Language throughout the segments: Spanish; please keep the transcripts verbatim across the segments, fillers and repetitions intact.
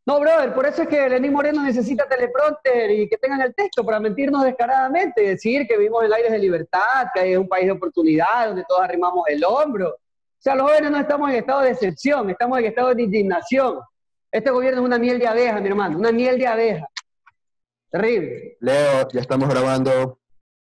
No, brother, por eso es que Lenín Moreno necesita teleprompter y que tengan el texto para mentirnos descaradamente, decir que vivimos en aires de libertad, que es un país de oportunidad, donde todos arrimamos el hombro. O sea, los jóvenes no estamos en estado de excepción, estamos en estado de indignación. Este gobierno es una miel de abeja, mi hermano, una miel de abeja. Terrible. Leo, ya estamos grabando.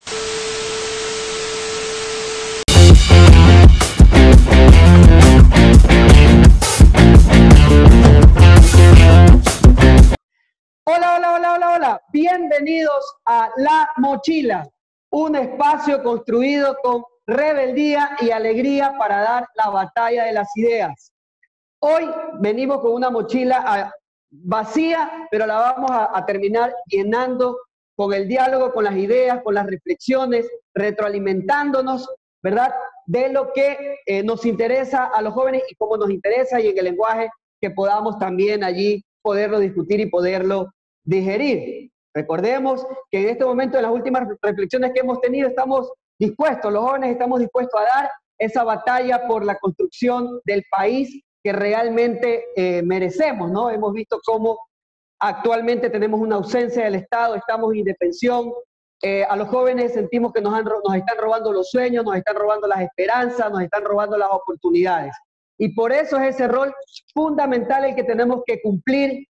Hola, hola, hola, hola, hola. Bienvenidos a La Mochila, un espacio construido con rebeldía y alegría para dar la batalla de las ideas. Hoy venimos con una mochila vacía, pero la vamos a, a terminar llenando con el diálogo, con las ideas, con las reflexiones, retroalimentándonos, ¿verdad? De lo que eh, nos interesa a los jóvenes y cómo nos interesa y en el lenguaje que podamos también allí poderlo discutir y poderlo digerir. Recordemos que en este momento, en las últimas reflexiones que hemos tenido, estamos dispuestos, los jóvenes estamos dispuestos a dar esa batalla por la construcción del país que realmente eh, merecemos, ¿no? Hemos visto cómo actualmente tenemos una ausencia del Estado, estamos en indefensión, eh, a los jóvenes sentimos que nos, han, nos están robando los sueños, nos están robando las esperanzas, nos están robando las oportunidades. Y por eso es ese rol fundamental el que tenemos que cumplir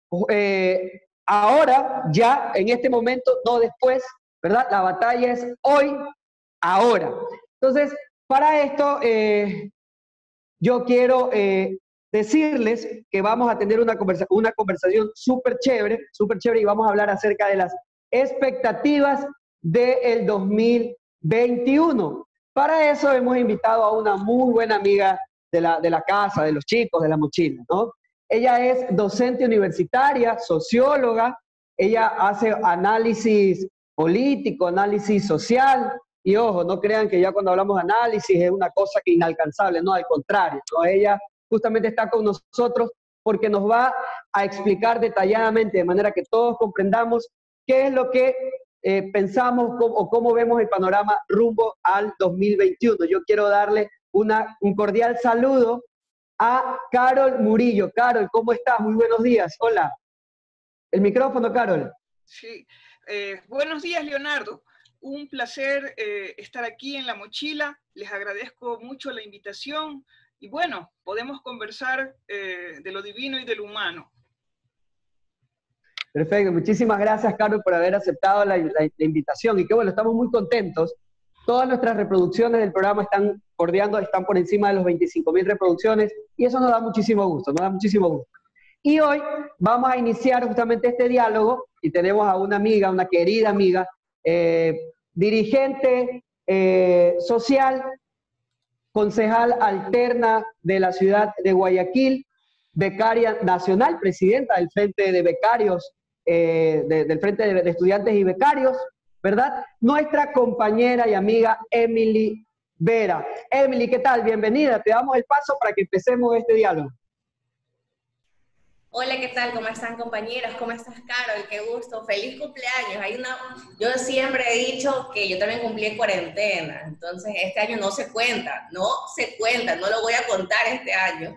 eh, ahora, ya, en este momento, no después, ¿verdad? La batalla es hoy, ahora. Entonces, para esto, eh, yo quiero eh, decirles que vamos a tener una, conversa una conversación súper chévere, súper chévere, y vamos a hablar acerca de las expectativas del dos mil veintiuno. Para eso hemos invitado a una muy buena amiga de la, de la casa, de los chicos, de La Mochila, ¿no? Ella es docente universitaria, socióloga, ella hace análisis político, análisis social, y ojo, no crean que ya cuando hablamos de análisis es una cosa que inalcanzable, no, al contrario, ¿no? Ella justamente está con nosotros porque nos va a explicar detalladamente, de manera que todos comprendamos qué es lo que eh, pensamos cómo, o cómo vemos el panorama rumbo al dos mil veintiuno. Yo quiero darle una, un cordial saludo a Carol Murillo. Carol, ¿cómo estás? Muy buenos días. Hola. El micrófono, Carol. Sí. Eh, buenos días, Leonardo. Un placer eh, estar aquí en La Mochila. Les agradezco mucho la invitación. Y bueno, podemos conversar eh, de lo divino y de lo humano. Perfecto. Muchísimas gracias, Carol, por haber aceptado la, la, la invitación. Y que bueno, estamos muy contentos. Todas nuestras reproducciones del programa están bordeando, están por encima de los veinticinco mil reproducciones, y eso nos da muchísimo gusto, nos da muchísimo gusto. Y hoy vamos a iniciar justamente este diálogo, y tenemos a una amiga, una querida amiga, eh, dirigente eh, social, concejal alterna de la ciudad de Guayaquil, becaria nacional, presidenta del Frente de Becarios, eh, de, del Frente de, de Estudiantes y Becarios, ¿verdad? Nuestra compañera y amiga Emily Vera. Emily, ¿qué tal? Bienvenida. Te damos el paso para que empecemos este diálogo. Hola, ¿qué tal? ¿Cómo están, compañeros? ¿Cómo estás, Carol? Qué gusto. ¡Feliz cumpleaños! Hay una... Yo siempre he dicho que yo también cumplí en cuarentena, entonces este año no se cuenta, no se cuenta, no lo voy a contar este año.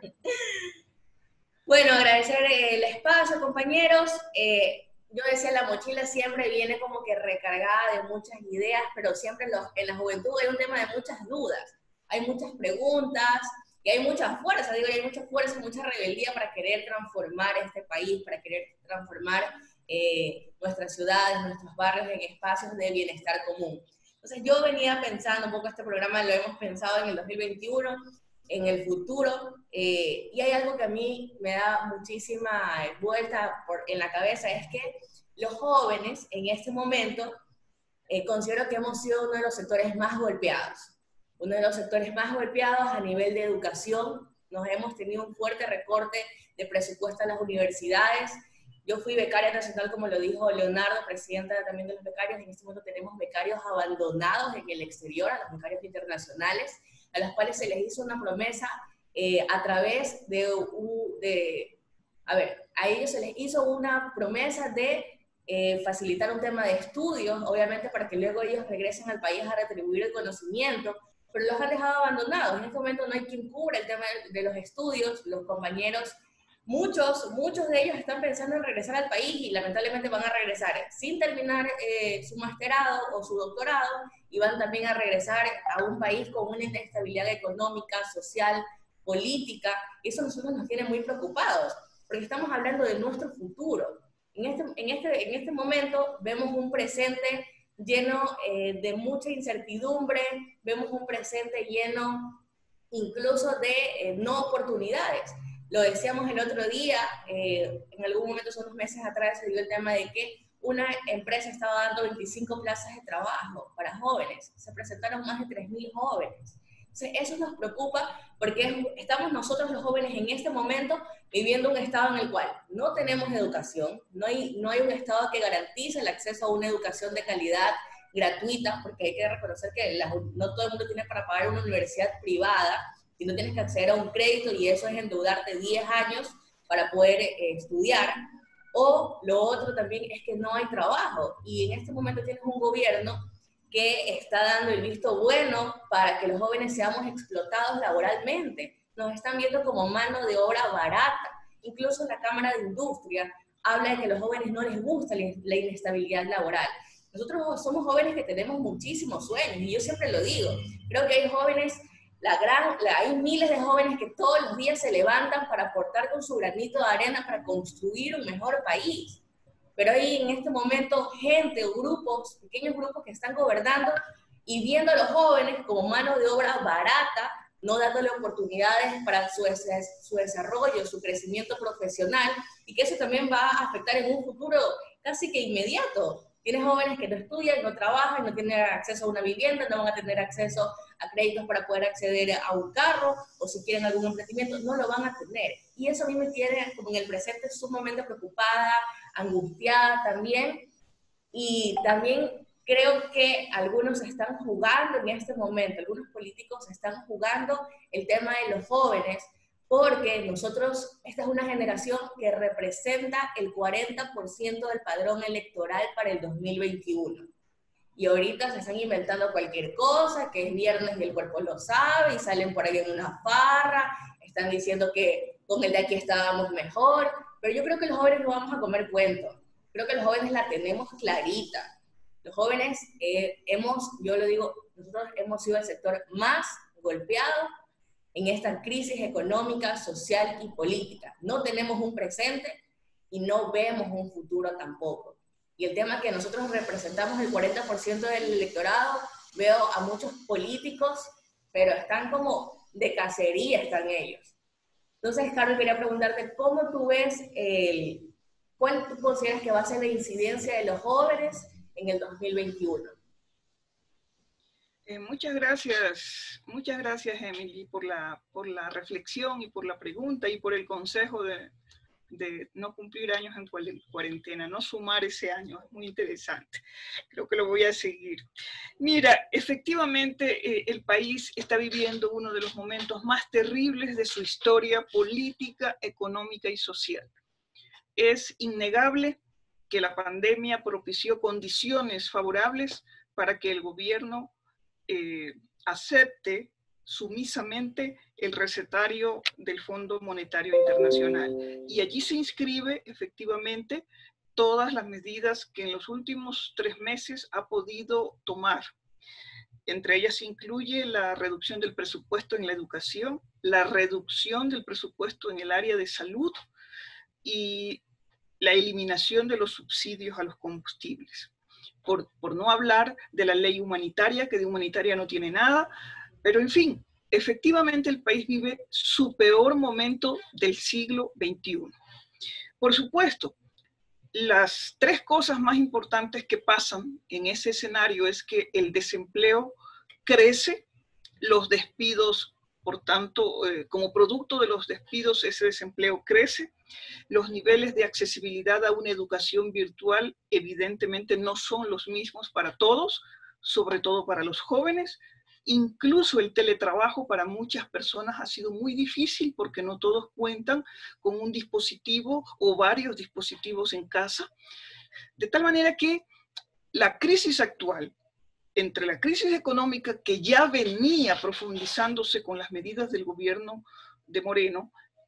Bueno, agradecer el espacio, compañeros. Eh, Yo decía, La Mochila siempre viene como que recargada de muchas ideas, pero siempre en, los, en la juventud hay un tema de muchas dudas, hay muchas preguntas y hay mucha fuerza, digo, hay mucha fuerza, mucha rebeldía para querer transformar este país, para querer transformar eh, nuestras ciudades, nuestros barrios en espacios de bienestar común. Entonces yo venía pensando un poco, este programa lo hemos pensado en el dos mil veintiuno, en el futuro, eh, y hay algo que a mí me da muchísima vuelta por, en la cabeza, es que los jóvenes en este momento eh, considero que hemos sido uno de los sectores más golpeados, uno de los sectores más golpeados a nivel de educación. Nos hemos tenido un fuerte recorte de presupuesto a las universidades. Yo fui becaria nacional, como lo dijo Leonardo, presidenta también de los becarios. En este momento tenemos becarios abandonados en el exterior, a los becarios internacionales, a los cuales se les hizo una promesa eh, a través de, de, a ver, a ellos se les hizo una promesa de eh, facilitar un tema de estudios, obviamente para que luego ellos regresen al país a retribuir el conocimiento, pero los han dejado abandonados. En este momento no hay quien cubra el tema de los estudios, los compañeros muchos, muchos de ellos están pensando en regresar al país y lamentablemente van a regresar sin terminar eh, su masterado o su doctorado y van también a regresar a un país con una inestabilidad económica, social, política, y eso a nosotros nos tiene muy preocupados, porque estamos hablando de nuestro futuro. En este, en este, en este momento vemos un presente lleno eh, de mucha incertidumbre, vemos un presente lleno incluso de eh, no oportunidades. Lo decíamos el otro día, eh, en algún momento, son unos meses atrás, se dio el tema de que una empresa estaba dando veinticinco plazas de trabajo para jóvenes. Se presentaron más de tres mil jóvenes. Entonces, eso nos preocupa porque estamos nosotros los jóvenes en este momento viviendo un estado en el cual no tenemos educación, no hay, no hay un estado que garantice el acceso a una educación de calidad gratuita, porque hay que reconocer que la, no todo el mundo tiene para pagar una universidad privada, sino tienes que acceder a un crédito y eso es endeudarte diez años para poder eh, estudiar. O lo otro también es que no hay trabajo y en este momento tienes un gobierno que está dando el visto bueno para que los jóvenes seamos explotados laboralmente. Nos están viendo como mano de obra barata. Incluso la Cámara de Industria habla de que a los jóvenes no les gusta la inestabilidad laboral. Nosotros somos jóvenes que tenemos muchísimos sueños y yo siempre lo digo. Creo que hay jóvenes, la gran, la, hay miles de jóvenes que todos los días se levantan para aportar con su granito de arena para construir un mejor país. Pero hay en este momento gente o grupos, pequeños grupos que están gobernando y viendo a los jóvenes como mano de obra barata, no dándole oportunidades para su, su desarrollo, su crecimiento profesional, y que eso también va a afectar en un futuro casi que inmediato. Tienes jóvenes que no estudian, no trabajan, no tienen acceso a una vivienda, no van a tener acceso a créditos para poder acceder a un carro, o si quieren algún emprendimiento, no lo van a tener. Y eso a mí me tiene como en el presente sumamente preocupada, angustiada también, y también creo que algunos están jugando en este momento, algunos políticos están jugando el tema de los jóvenes, porque nosotros, esta es una generación que representa el cuarenta por ciento del padrón electoral para el dos mil veintiuno. Y ahorita se están inventando cualquier cosa, que es viernes y el cuerpo lo sabe, y salen por ahí en una farra, están diciendo que con el de aquí estábamos mejor, pero yo creo que los jóvenes no vamos a comer cuentos. Creo que los jóvenes la tenemos clarita. Los jóvenes eh, hemos, yo lo digo, nosotros hemos sido el sector más golpeado en esta crisis económica, social y política. No tenemos un presente y no vemos un futuro tampoco. Y el tema que nosotros representamos el cuarenta por ciento del electorado, veo a muchos políticos, pero están como de cacería, están ellos. Entonces, Carol, quería preguntarte, ¿cómo tú ves, el, cuál tú consideras que va a ser la incidencia de los jóvenes en el dos mil veintiuno? Eh, muchas gracias, muchas gracias, Emily, por la, por la reflexión y por la pregunta y por el consejo de, de no cumplir años en cuarentena, no sumar ese año, es muy interesante. Creo que lo voy a seguir. Mira, efectivamente eh, el país está viviendo uno de los momentos más terribles de su historia política, económica y social. Es innegable que la pandemia propició condiciones favorables para que el gobierno Eh, acepte sumisamente el recetario del Fondo Monetario Internacional. Y allí se inscribe efectivamente todas las medidas que en los últimos tres meses ha podido tomar. Entre ellas se incluye la reducción del presupuesto en la educación, la reducción del presupuesto en el área de salud y la eliminación de los subsidios a los combustibles. Por, por no hablar de la ley humanitaria, que de humanitaria no tiene nada, pero en fin, efectivamente el país vive su peor momento del siglo veintiuno. Por supuesto, las tres cosas más importantes que pasan en ese escenario es que el desempleo crece, los despidos, por tanto, eh, como producto de los despidos, ese desempleo crece. Los niveles de accesibilidad a una educación virtual evidentemente no son los mismos para todos, sobre todo para los jóvenes. Incluso el teletrabajo para muchas personas ha sido muy difícil porque no todos cuentan con un dispositivo o varios dispositivos en casa. De tal manera que la crisis actual, entre la crisis económica que ya venía profundizándose con las medidas del gobierno de Moreno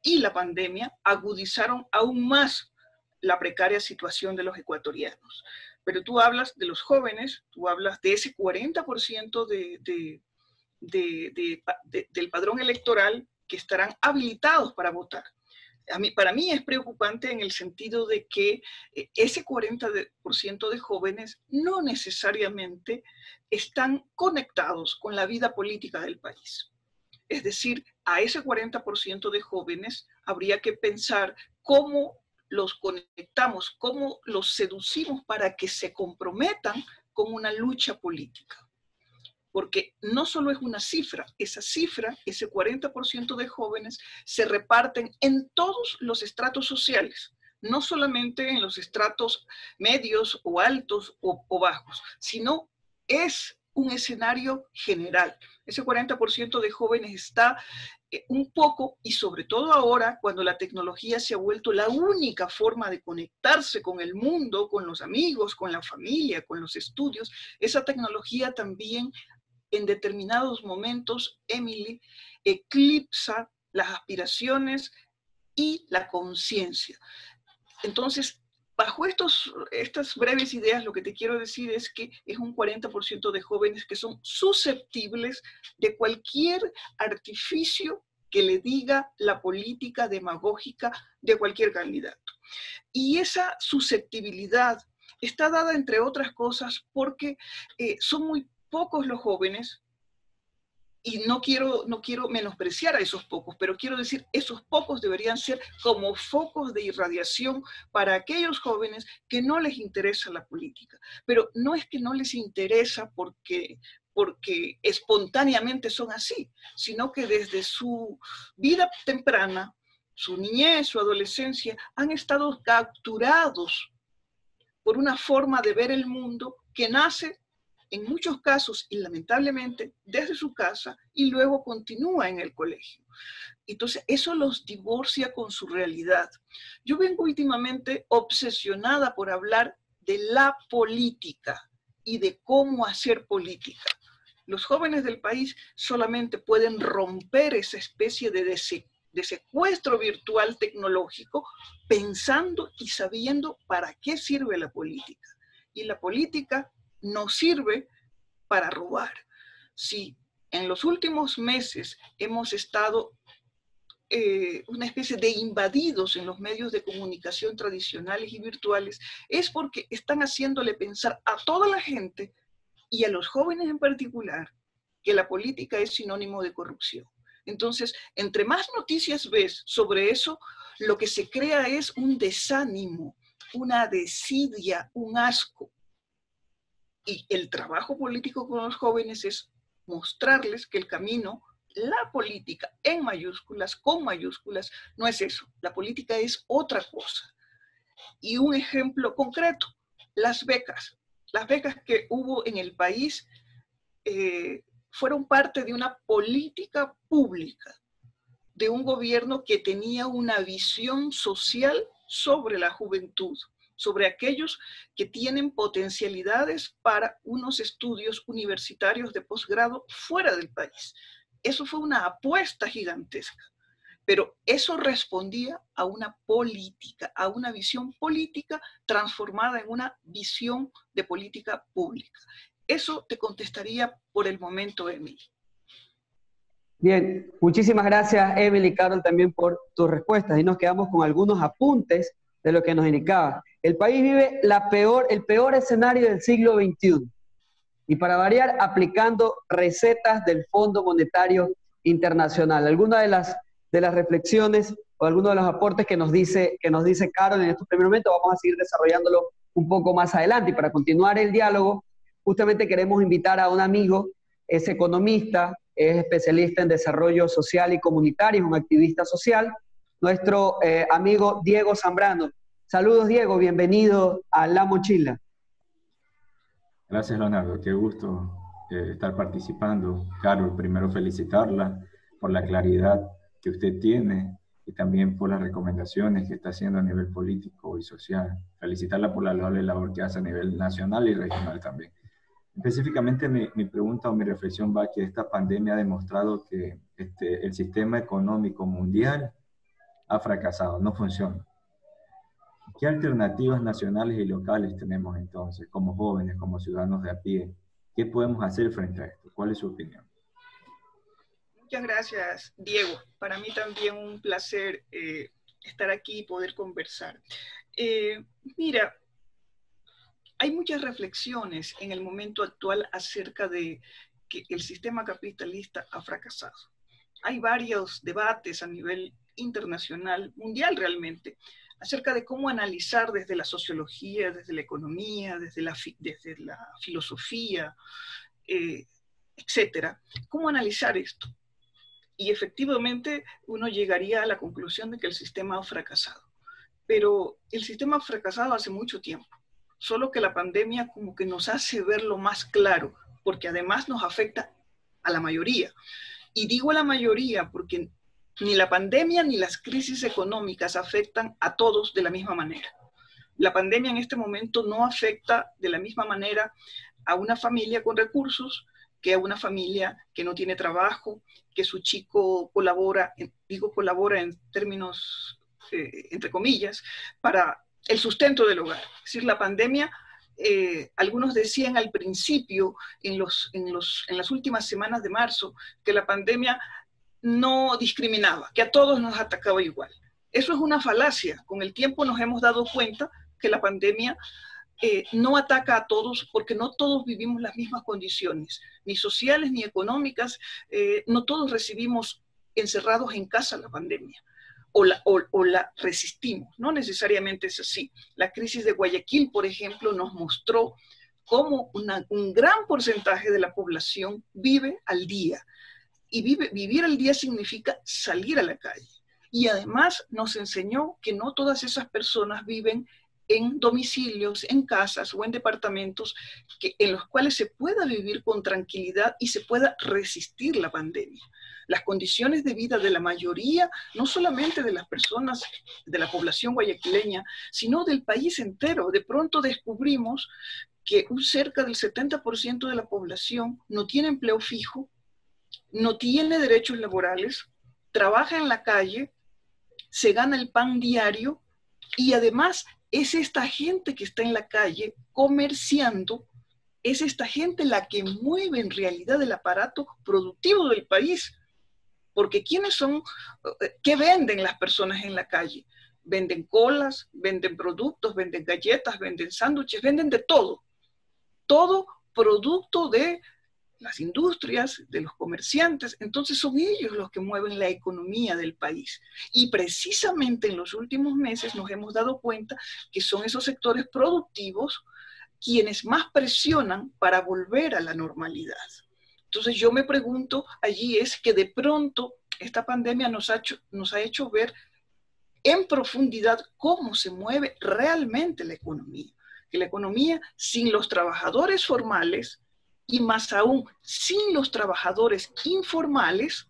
y la pandemia agudizaron aún más la precaria situación de los ecuatorianos. Pero tú hablas de los jóvenes, tú hablas de ese cuarenta por ciento de, de, de, de, de, del padrón electoral que estarán habilitados para votar. A mí, para mí es preocupante en el sentido de que ese cuarenta por ciento de jóvenes no necesariamente están conectados con la vida política del país. Es decir, a ese cuarenta por ciento de jóvenes habría que pensar cómo los conectamos, cómo los seducimos para que se comprometan con una lucha política. Porque no solo es una cifra, esa cifra, ese cuarenta por ciento de jóvenes se reparten en todos los estratos sociales, no solamente en los estratos medios o altos o, o bajos, sino es un escenario general. Ese cuarenta por ciento de jóvenes está eh, un poco, y sobre todo ahora, cuando la tecnología se ha vuelto la única forma de conectarse con el mundo, con los amigos, con la familia, con los estudios, esa tecnología también en determinados momentos, Emily, eclipsa las aspiraciones y la conciencia. Entonces, bajo estos, estas breves ideas, lo que te quiero decir es que es un cuarenta por ciento de jóvenes que son susceptibles de cualquier artificio que le diga la política demagógica de cualquier candidato. Y esa susceptibilidad está dada, entre otras cosas, porque eh, son muy pocos los jóvenes, y no quiero, no quiero menospreciar a esos pocos, pero quiero decir, esos pocos deberían ser como focos de irradiación para aquellos jóvenes que no les interesa la política. Pero no es que no les interesa porque, porque espontáneamente son así, sino que desde su vida temprana, su niñez, su adolescencia, han estado capturados por una forma de ver el mundo que nace en muchos casos, y lamentablemente, desde su casa y luego continúa en el colegio. Entonces, eso los divorcia con su realidad. Yo vengo últimamente obsesionada por hablar de la política y de cómo hacer política. Los jóvenes del país solamente pueden romper esa especie de, de secuestro virtual tecnológico pensando y sabiendo para qué sirve la política. Y la política no sirve para robar. Si en los últimos meses hemos estado eh, una especie de invadidos en los medios de comunicación tradicionales y virtuales, es porque están haciéndole pensar a toda la gente y a los jóvenes en particular que la política es sinónimo de corrupción. Entonces, entre más noticias ves sobre eso, lo que se crea es un desánimo, una desidia, un asco. Y el trabajo político con los jóvenes es mostrarles que el camino, la política en mayúsculas, con mayúsculas, no es eso. La política es otra cosa. Y un ejemplo concreto, las becas. Las becas que hubo en el país eh, fueron parte de una política pública, de un gobierno que tenía una visión social sobre la juventud, sobre aquellos que tienen potencialidades para unos estudios universitarios de posgrado fuera del país. Eso fue una apuesta gigantesca, pero eso respondía a una política, a una visión política transformada en una visión de política pública. Eso te contestaría por el momento, Emily. Bien, muchísimas gracias, Emily y Carol, también por tus respuestas. Y nos quedamos con algunos apuntes de lo que nos indicaba. El país vive la peor, el peor escenario del siglo veintiuno. Y para variar, aplicando recetas del Fondo Monetario Internacional. Algunas de las, de las reflexiones o algunos de los aportes que nos dice, que nos dice Carol en estos primeros momentos, vamos a seguir desarrollándolo un poco más adelante. Y para continuar el diálogo, justamente queremos invitar a un amigo, es economista, es especialista en desarrollo social y comunitario, es un activista social, nuestro eh, amigo Diego Zambrano. Saludos, Diego, bienvenido a La Mochila. Gracias, Leonardo, qué gusto eh, estar participando. Carol, primero felicitarla por la claridad que usted tiene y también por las recomendaciones que está haciendo a nivel político y social. Felicitarla por la loable labor que hace a nivel nacional y regional también. Específicamente mi, mi pregunta o mi reflexión va a que esta pandemia ha demostrado que este, el sistema económico mundial ha fracasado, no funciona. ¿Qué alternativas nacionales y locales tenemos entonces, como jóvenes, como ciudadanos de a pie? ¿Qué podemos hacer frente a esto? ¿Cuál es su opinión? Muchas gracias, Diego. Para mí también un placer eh, estar aquí y poder conversar. Eh, mira, hay muchas reflexiones en el momento actual acerca de que el sistema capitalista ha fracasado. Hay varios debates a nivel internacional, mundial realmente, acerca de cómo analizar desde la sociología, desde la economía, desde la, desde la filosofía, eh, etcétera, cómo analizar esto. Y efectivamente uno llegaría a la conclusión de que el sistema ha fracasado. Pero el sistema ha fracasado hace mucho tiempo, solo que la pandemia como que nos hace verlo más claro, porque además nos afecta a la mayoría. Y digo a la mayoría porque ni la pandemia ni las crisis económicas afectan a todos de la misma manera. La pandemia en este momento no afecta de la misma manera a una familia con recursos que a una familia que no tiene trabajo, que su chico colabora, digo colabora en términos, eh, entre comillas, para el sustento del hogar. Es decir, la pandemia, eh, algunos decían al principio, en, los, en, los, en las últimas semanas de marzo, que la pandemia no discriminaba, que a todos nos atacaba igual. Eso es una falacia. Con el tiempo nos hemos dado cuenta que la pandemia eh, no ataca a todos porque no todos vivimos las mismas condiciones, ni sociales ni económicas. Eh, no todos recibimos encerrados en casa la pandemia o la, o, o la resistimos. No necesariamente es así. La crisis de Guayaquil, por ejemplo, nos mostró cómo una, un gran porcentaje de la población vive al día. Y vive, vivir al día significa salir a la calle. Y además nos enseñó que no todas esas personas viven en domicilios, en casas o en departamentos que, en los cuales se pueda vivir con tranquilidad y se pueda resistir la pandemia. Las condiciones de vida de la mayoría, no solamente de las personas de la población guayaquileña, sino del país entero. De pronto descubrimos que un cerca del setenta por ciento de la población no tiene empleo fijo, no tiene derechos laborales, trabaja en la calle, se gana el pan diario y además es esta gente que está en la calle comerciando, es esta gente la que mueve en realidad el aparato productivo del país. Porque ¿quiénes son? ¿Qué venden las personas en la calle? Venden colas, venden productos, venden galletas, venden sándwiches, venden de todo. Todo producto de las industrias, de los comerciantes. Entonces son ellos los que mueven la economía del país. Y precisamente en los últimos meses nos hemos dado cuenta que son esos sectores productivos quienes más presionan para volver a la normalidad. Entonces yo me pregunto allí es que de pronto esta pandemia nos ha hecho, nos ha hecho ver en profundidad cómo se mueve realmente la economía. Que la economía sin los trabajadores formales y más aún sin los trabajadores informales,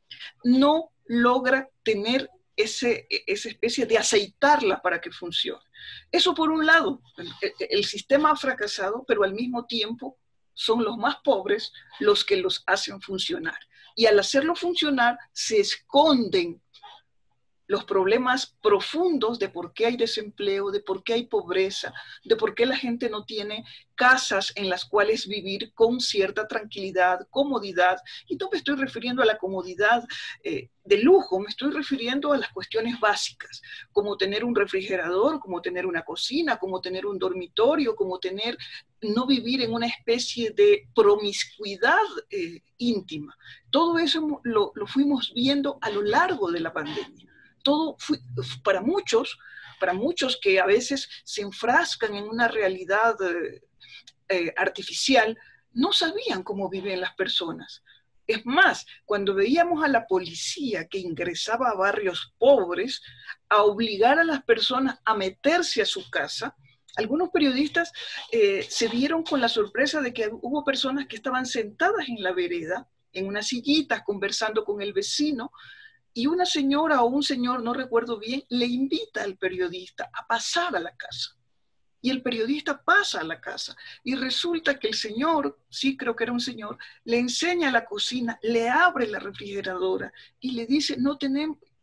no logra tener ese, esa especie de aceitarla para que funcione. Eso por un lado, el, el sistema ha fracasado, pero al mismo tiempo son los más pobres los que los hacen funcionar. Y al hacerlo funcionar se esconden los problemas profundos de por qué hay desempleo, de por qué hay pobreza, de por qué la gente no tiene casas en las cuales vivir con cierta tranquilidad, comodidad. Y no me estoy refiriendo a la comodidad eh, de lujo, me estoy refiriendo a las cuestiones básicas, como tener un refrigerador, como tener una cocina, como tener un dormitorio, como tener, no vivir en una especie de promiscuidad eh, íntima. Todo eso lo, lo fuimos viendo a lo largo de la pandemia. Todo fue, para muchos, para muchos que a veces se enfrascan en una realidad eh, eh, artificial, no sabían cómo viven las personas. Es más, cuando veíamos a la policía que ingresaba a barrios pobres a obligar a las personas a meterse a su casa, algunos periodistas eh, se dieron con la sorpresa de que hubo personas que estaban sentadas en la vereda, en unas sillitas, conversando con el vecino, y una señora o un señor, no recuerdo bien, le invita al periodista a pasar a la casa. Y el periodista pasa a la casa. Y resulta que el señor, sí creo que era un señor, le enseña la cocina, le abre la refrigeradora y le dice, no tenemos,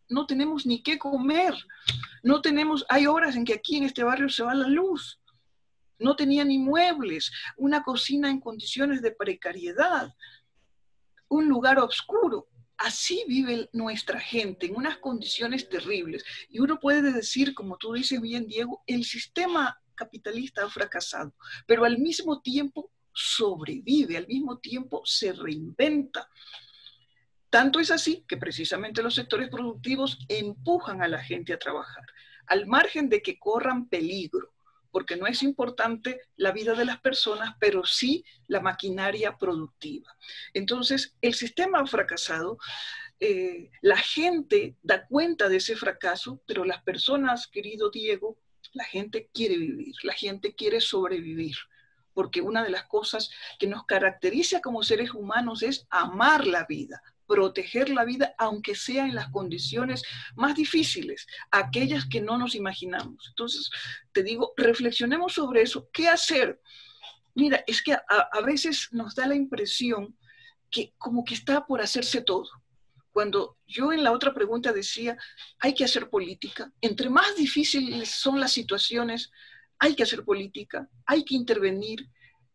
no tenemos ni qué comer. No tenemos, hay horas en que aquí en este barrio se va la luz. No tenía ni muebles, una cocina en condiciones de precariedad, un lugar oscuro. Así vive nuestra gente, en unas condiciones terribles. Y uno puede decir, como tú dices bien, Diego, el sistema capitalista ha fracasado, pero al mismo tiempo sobrevive, al mismo tiempo se reinventa. Tanto es así que precisamente los sectores productivos empujan a la gente a trabajar, al margen de que corran peligro, porque no es importante la vida de las personas, pero sí la maquinaria productiva. Entonces, el sistema ha fracasado, eh, la gente da cuenta de ese fracaso, pero las personas, querido Diego, la gente quiere vivir, la gente quiere sobrevivir, porque una de las cosas que nos caracteriza como seres humanos es amar la vida, proteger la vida, aunque sea en las condiciones más difíciles, aquellas que no nos imaginamos. Entonces, te digo, reflexionemos sobre eso. ¿Qué hacer? Mira, es que a, a veces nos da la impresión que como que está por hacerse todo. Cuando yo en la otra pregunta decía, hay que hacer política, entre más difíciles son las situaciones, hay que hacer política, hay que intervenir,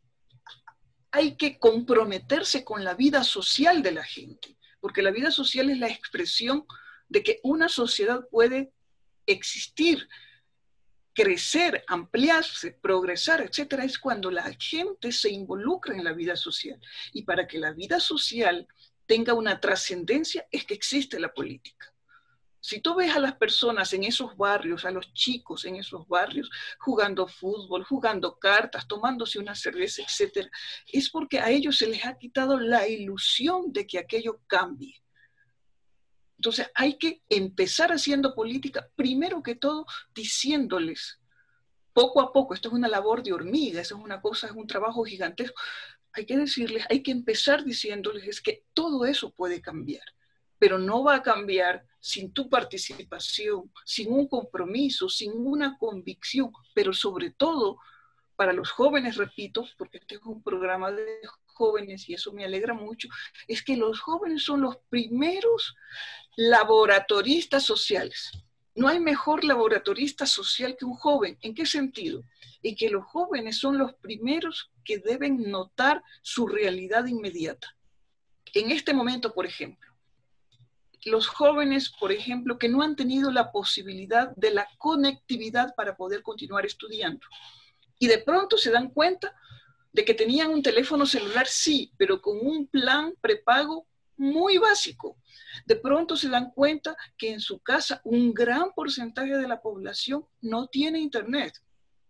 hay que comprometerse con la vida social de la gente, porque la vida social es la expresión de que una sociedad puede existir, crecer, ampliarse, progresar, etcétera, es cuando la gente se involucra en la vida social. Y para que la vida social tenga una trascendencia es que existe la política. Si tú ves a las personas en esos barrios, a los chicos en esos barrios, jugando fútbol, jugando cartas, tomándose una cerveza, etcétera, es porque a ellos se les ha quitado la ilusión de que aquello cambie. Entonces hay que empezar haciendo política, primero que todo, diciéndoles, poco a poco, esto es una labor de hormiga, eso es una cosa, es un trabajo gigantesco, hay que decirles, hay que empezar diciéndoles es que todo eso puede cambiar, pero no va a cambiar sin tu participación, sin un compromiso, sin una convicción, pero sobre todo para los jóvenes, repito, porque este es un programa de jóvenes y eso me alegra mucho, es que los jóvenes son los primeros laboratoristas sociales. No hay mejor laboratorista social que un joven. ¿En qué sentido? En que los jóvenes son los primeros que deben notar su realidad inmediata. En este momento, por ejemplo, los jóvenes, por ejemplo, que no han tenido la posibilidad de la conectividad para poder continuar estudiando. Y de pronto se dan cuenta de que tenían un teléfono celular, sí, pero con un plan prepago muy básico. De pronto se dan cuenta que en su casa un gran porcentaje de la población no tiene internet.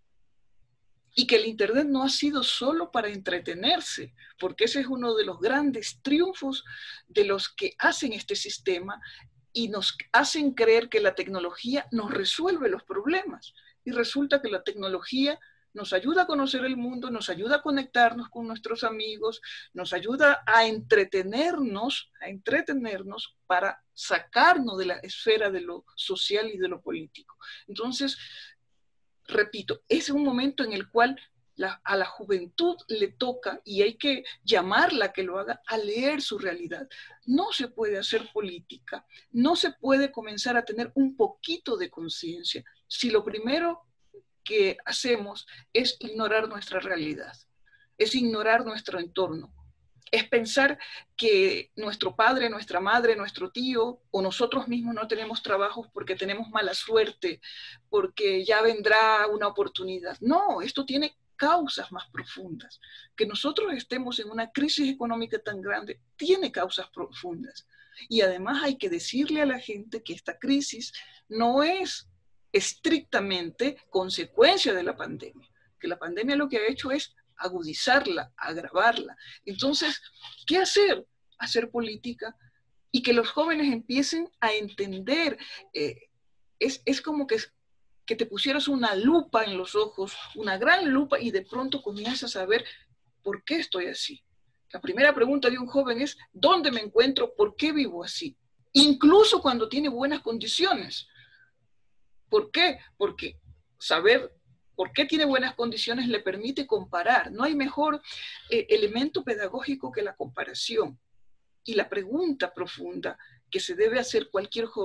Y que el internet no ha sido solo para entretenerse, porque ese es uno de los grandes triunfos de los que hacen este sistema y nos hacen creer que la tecnología nos resuelve los problemas. Y resulta que la tecnología nos ayuda a conocer el mundo, nos ayuda a conectarnos con nuestros amigos, nos ayuda a entretenernos, a entretenernos para sacarnos de la esfera de lo social y de lo político. Entonces, repito, es un momento en el cual la, a la juventud le toca, y hay que llamarla a que lo haga, a leer su realidad. No se puede hacer política, no se puede comenzar a tener un poquito de conciencia si lo primero que hacemos es ignorar nuestra realidad, es ignorar nuestro entorno, es pensar que nuestro padre, nuestra madre, nuestro tío o nosotros mismos no tenemos trabajos porque tenemos mala suerte, porque ya vendrá una oportunidad. No, esto tiene causas más profundas. Que nosotros estemos en una crisis económica tan grande tiene causas profundas. Y además hay que decirle a la gente que esta crisis no es estrictamente consecuencia de la pandemia, que la pandemia lo que ha hecho es agudizarla, agravarla. Entonces, ¿qué hacer? Hacer política y que los jóvenes empiecen a entender. Eh, es, es como que, que te pusieras una lupa en los ojos, una gran lupa, y de pronto comienzas a ver por qué estoy así. La primera pregunta de un joven es, ¿dónde me encuentro? ¿Por qué vivo así? Incluso cuando tiene buenas condiciones. ¿Por qué? Porque saber por qué tiene buenas condiciones le permite comparar. No hay mejor eh, elemento pedagógico que la comparación. Y la pregunta profunda que se debe hacer cualquier joven,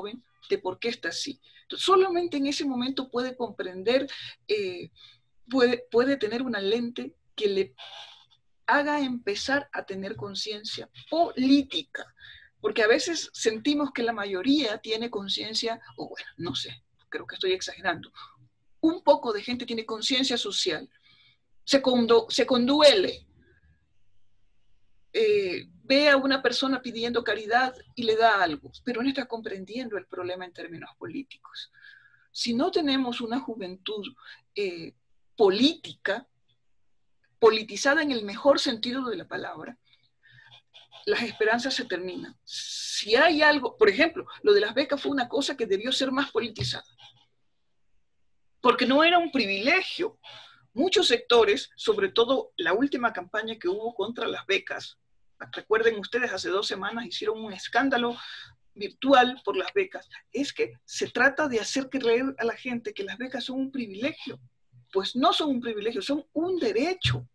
de por qué está así. Entonces, solamente en ese momento puede comprender, eh, puede, puede tener una lente que le haga empezar a tener conciencia política. Porque a veces sentimos que la mayoría tiene conciencia, o bueno, no sé, creo que estoy exagerando. Un poco de gente tiene conciencia social, se, condu se conduele, eh, ve a una persona pidiendo caridad y le da algo, pero no está comprendiendo el problema en términos políticos. Si no tenemos una juventud eh, política, politizada en el mejor sentido de la palabra, las esperanzas se terminan. Si hay algo, por ejemplo, lo de las becas fue una cosa que debió ser más politizada, porque no era un privilegio. Muchos sectores, sobre todo la última campaña que hubo contra las becas, recuerden ustedes, hace dos semanas hicieron un escándalo virtual por las becas, es que se trata de hacer creer a la gente que las becas son un privilegio. Pues no son un privilegio, son un derecho.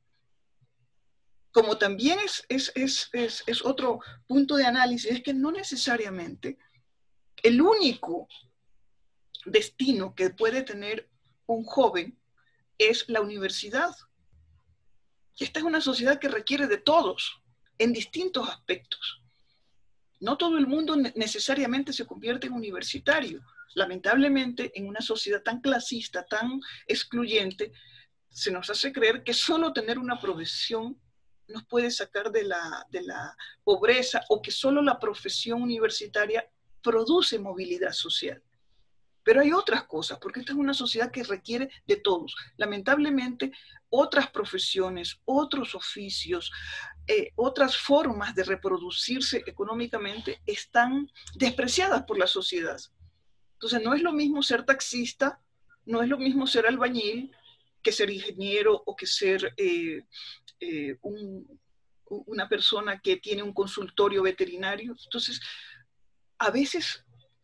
Como también es, es, es, es, es otro punto de análisis, es que no necesariamente el único destino que puede tener un joven es la universidad. Esta es una sociedad que requiere de todos, en distintos aspectos. No todo el mundo necesariamente se convierte en universitario. Lamentablemente, en una sociedad tan clasista, tan excluyente, se nos hace creer que solo tener una profesión nos puede sacar de la, de la pobreza, o que solo la profesión universitaria produce movilidad social. Pero hay otras cosas, porque esta es una sociedad que requiere de todos. Lamentablemente, otras profesiones, otros oficios, eh, otras formas de reproducirse económicamente están despreciadas por la sociedad. Entonces, no es lo mismo ser taxista, no es lo mismo ser albañil, que ser ingeniero o que ser eh, eh, un, una persona que tiene un consultorio veterinario. Entonces, a veces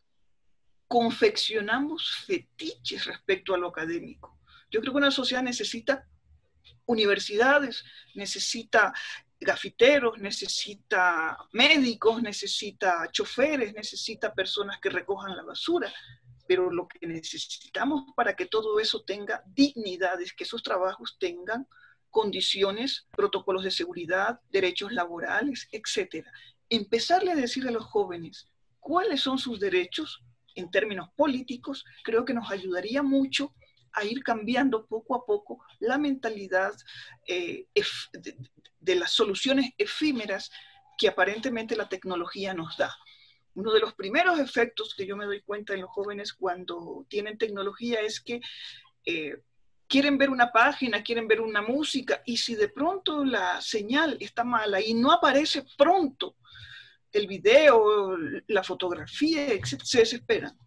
confeccionamos fetiches respecto a lo académico. Yo creo que una sociedad necesita universidades, necesita gafiteros, necesita médicos, necesita choferes, necesita personas que recojan la basura. Pero lo que necesitamos para que todo eso tenga dignidad es que esos trabajos tengan condiciones, protocolos de seguridad, derechos laborales, etcétera. Empezarle a decir a los jóvenes cuáles son sus derechos en términos políticos, creo que nos ayudaría mucho a ir cambiando poco a poco la mentalidad eh, de, de las soluciones efímeras que aparentemente la tecnología nos da. Uno de los primeros efectos que yo me doy cuenta en los jóvenes cuando tienen tecnología es que eh, quieren ver una página, quieren ver una música, y si de pronto la señal está mala y no aparece pronto el video, la fotografía, etcétera, se desesperan.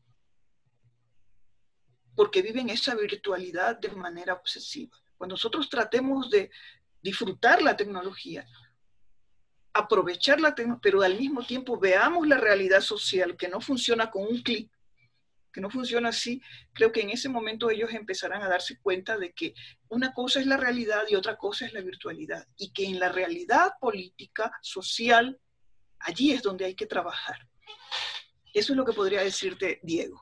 Porque viven esa virtualidad de manera obsesiva. Cuando nosotros tratemos de disfrutar la tecnología, aprovechar la tecnología, pero al mismo tiempo veamos la realidad social que no funciona con un clic, que no funciona así, creo que en ese momento ellos empezarán a darse cuenta de que una cosa es la realidad y otra cosa es la virtualidad, y que en la realidad política, social, allí es donde hay que trabajar. Eso es lo que podría decirte, Diego.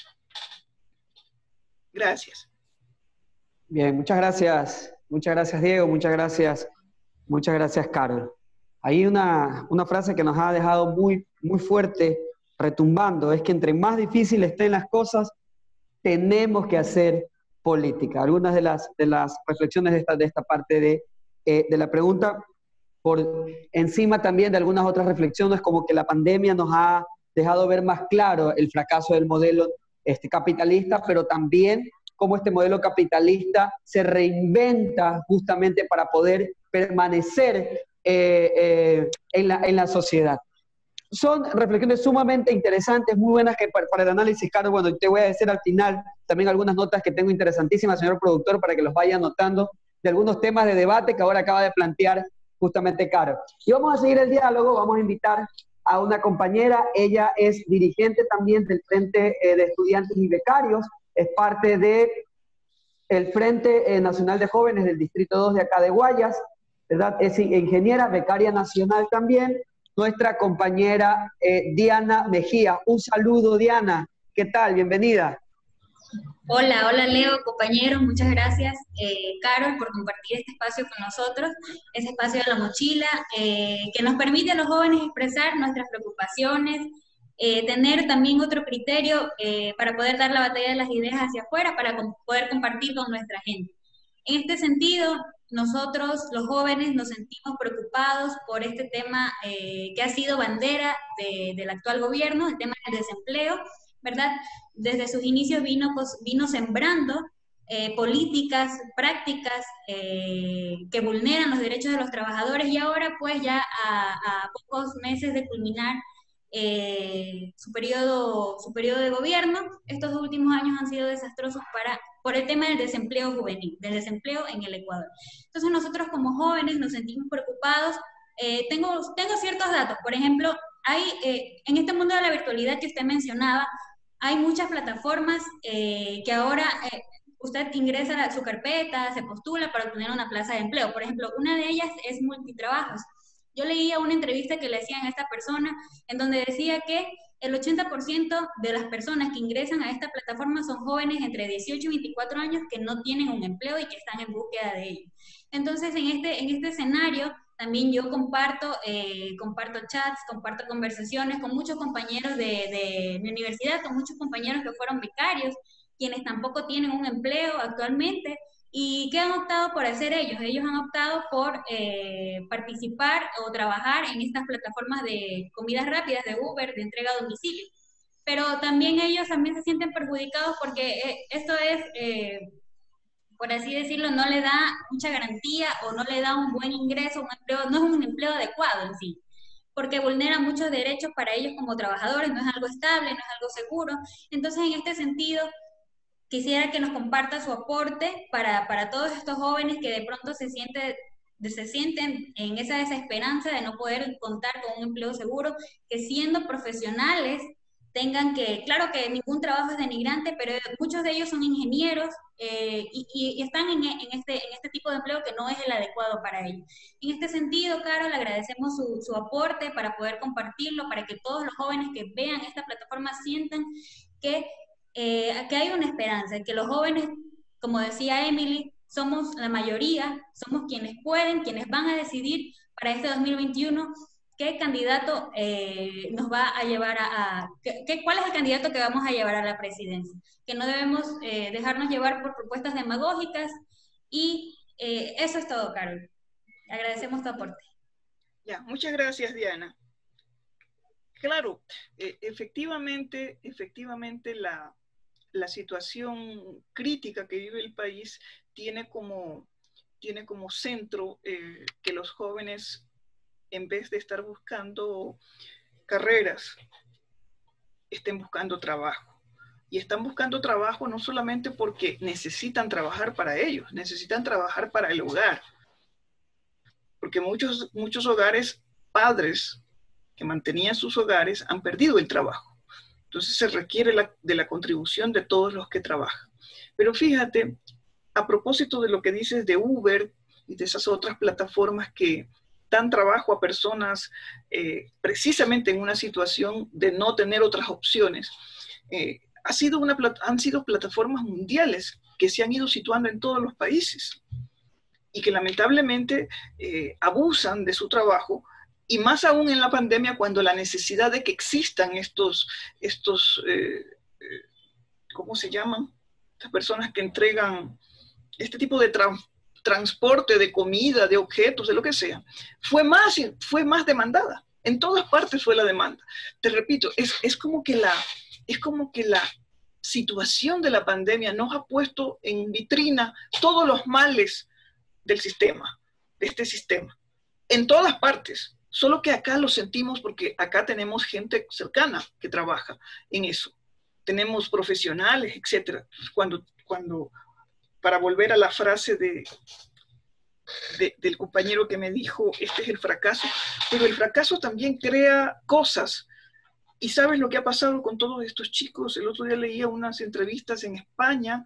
Gracias. Bien, muchas gracias. Muchas gracias, Diego. Muchas gracias. Muchas gracias, Carol. Hay una, una frase que nos ha dejado muy, muy fuerte, retumbando, es que entre más difíciles estén las cosas, tenemos que hacer política. Algunas de las, de las reflexiones de esta, de esta parte de, eh, de la pregunta, por encima también de algunas otras reflexiones, como que la pandemia nos ha dejado ver más claro el fracaso del modelo este, capitalista, pero también cómo este modelo capitalista se reinventa justamente para poder permanecer eh, eh, en, la, en la sociedad. Son reflexiones sumamente interesantes, muy buenas que para, para el análisis, Carlos. Bueno, te voy a decir al final también algunas notas que tengo interesantísimas, señor productor, para que los vaya anotando, de algunos temas de debate que ahora acaba de plantear justamente Carol. Y vamos a seguir el diálogo, vamos a invitar a una compañera, ella es dirigente también del Frente eh, de Estudiantes y Becarios, es parte del Frente eh, Nacional de Jóvenes del Distrito dos de acá de Guayas, ¿verdad? Es ingeniera, becaria nacional también, nuestra compañera eh, Diana Mejía. Un saludo, Diana. ¿Qué tal? Bienvenida. Hola, hola Leo, compañeros, muchas gracias, eh, Carol, por compartir este espacio con nosotros, ese espacio de la mochila, eh, que nos permite a los jóvenes expresar nuestras preocupaciones, eh, tener también otro criterio eh, para poder dar la batalla de las ideas hacia afuera, para com poder compartir con nuestra gente. En este sentido, nosotros, los jóvenes, nos sentimos preocupados por este tema eh, que ha sido bandera de, del actual gobierno, el tema del desempleo, ¿verdad? Desde sus inicios vino, pues, vino sembrando eh, políticas, prácticas eh, que vulneran los derechos de los trabajadores y ahora pues ya a, a pocos meses de culminar eh, su, periodo, su periodo de gobierno, estos últimos años han sido desastrosos para, por el tema del desempleo juvenil, del desempleo en el Ecuador. Entonces nosotros como jóvenes nos sentimos preocupados. Eh, tengo, tengo ciertos datos, por ejemplo, hay, eh, en este mundo de la virtualidad que usted mencionaba, hay muchas plataformas eh, que ahora eh, usted ingresa a su carpeta, se postula para obtener una plaza de empleo. Por ejemplo, una de ellas es Multitrabajos. Yo leía una entrevista que le hacían a esta persona en donde decía que el ochenta por ciento de las personas que ingresan a esta plataforma son jóvenes entre dieciocho y veinticuatro años que no tienen un empleo y que están en búsqueda de ello. Entonces, en este, en este escenario, también yo comparto, eh, comparto chats, comparto conversaciones con muchos compañeros de, de mi universidad, con muchos compañeros que fueron becarios, quienes tampoco tienen un empleo actualmente. ¿Y qué han optado por hacer ellos? Ellos han optado por eh, participar o trabajar en estas plataformas de comidas rápidas, de Uber, de entrega a domicilio. Pero también ellos también se sienten perjudicados porque eh, esto es... Eh, por así decirlo, no le da mucha garantía o no le da un buen ingreso, un empleo, no es un empleo adecuado en sí, porque vulnera muchos derechos para ellos como trabajadores, no es algo estable, no es algo seguro. Entonces, en este sentido, quisiera que nos comparta su aporte para, para todos estos jóvenes que de pronto se, siente, se sienten en esa desesperanza de no poder contar con un empleo seguro, que siendo profesionales tengan que, claro que ningún trabajo es denigrante, pero muchos de ellos son ingenieros eh, y, y están en, en, este, en este tipo de empleo que no es el adecuado para ellos. En este sentido, Carol, agradecemos su, su aporte para poder compartirlo, para que todos los jóvenes que vean esta plataforma sientan que, eh, que hay una esperanza, que los jóvenes, como decía Emily, somos la mayoría, somos quienes pueden, quienes van a decidir para este dos mil veintiuno qué candidato eh, nos va a llevar a... a qué, ¿Cuál es el candidato que vamos a llevar a la presidencia? Que no debemos eh, dejarnos llevar por propuestas demagógicas y eh, eso es todo, Carol. Agradecemos tu aporte. Ya, muchas gracias, Diana. Claro, eh, efectivamente, efectivamente la, la situación crítica que vive el país tiene como, tiene como centro eh, que los jóvenes, en vez de estar buscando carreras, estén buscando trabajo. Y están buscando trabajo no solamente porque necesitan trabajar para ellos, necesitan trabajar para el hogar. Porque muchos, muchos hogares, padres que mantenían sus hogares, han perdido el trabajo. Entonces se requiere la, de la contribución de todos los que trabajan. Pero fíjate, a propósito de lo que dices de Uber y de esas otras plataformas que dan trabajo a personas eh, precisamente en una situación de no tener otras opciones. Eh, ha sido una, han sido plataformas mundiales que se han ido situando en todos los países y que lamentablemente eh, abusan de su trabajo, y más aún en la pandemia cuando la necesidad de que existan estos, estos eh, eh, ¿cómo se llaman? Estas personas que entregan este tipo de trabajo, transporte de comida, de objetos, de lo que sea, fue más, fue más demandada. En todas partes fue la demanda. Te repito, es, es, como que la, es como que la situación de la pandemia nos ha puesto en vitrina todos los males del sistema, de este sistema. En todas partes. Solo que acá lo sentimos porque acá tenemos gente cercana que trabaja en eso. Tenemos profesionales, etcétera. Cuando, cuando para volver a la frase de, de, del compañero que me dijo, este es el fracaso, pero el fracaso también crea cosas. ¿Y sabes lo que ha pasado con todos estos chicos? El otro día leía unas entrevistas en España,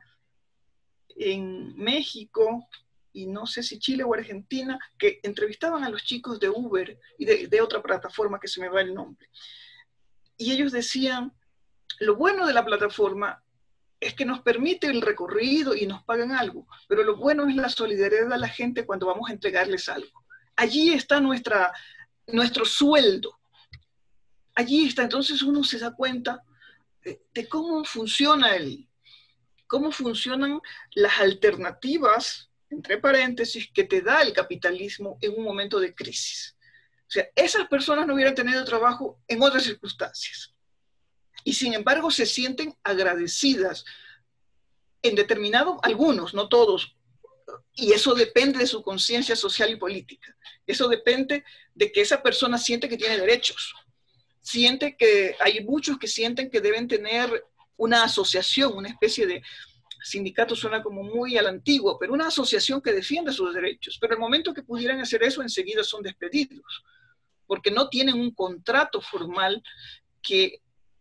en México, y no sé si Chile o Argentina, que entrevistaban a los chicos de Uber y de, de otra plataforma que se me va el nombre. Y ellos decían lo bueno de la plataforma es que nos permite el recorrido y nos pagan algo, pero lo bueno es la solidaridad de la gente cuando vamos a entregarles algo. Allí está nuestra, nuestro sueldo. Allí está, entonces uno se da cuenta de, de cómo funciona el, cómo funcionan las alternativas, entre paréntesis, que te da el capitalismo en un momento de crisis. O sea, esas personas no hubieran tenido trabajo en otras circunstancias. Y sin embargo se sienten agradecidas en determinado, algunos, no todos, y eso depende de su conciencia social y política. Eso depende de que esa persona siente que tiene derechos. Siente que, hay muchos que sienten que deben tener una asociación, una especie de sindicato, suena como muy a la antigua, pero una asociación que defienda sus derechos. Pero el momento que pudieran hacer eso, enseguida son despedidos, porque no tienen un contrato formal que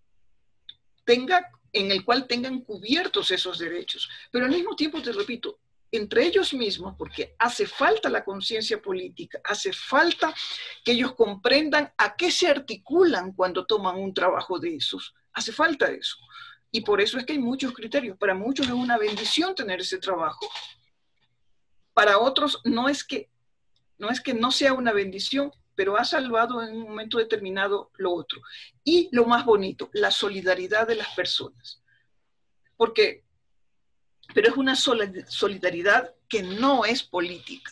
tenga, en el cual tengan cubiertos esos derechos. Pero al mismo tiempo, te repito, entre ellos mismos, porque hace falta la conciencia política, hace falta que ellos comprendan a qué se articulan cuando toman un trabajo de esos. Hace falta eso. Y por eso es que hay muchos criterios. Para muchos es una bendición tener ese trabajo. Para otros no es que no, es que no sea una bendición, pero ha salvado en un momento determinado lo otro. Y lo más bonito, la solidaridad de las personas. Porque, pero es una solidaridad que no es política.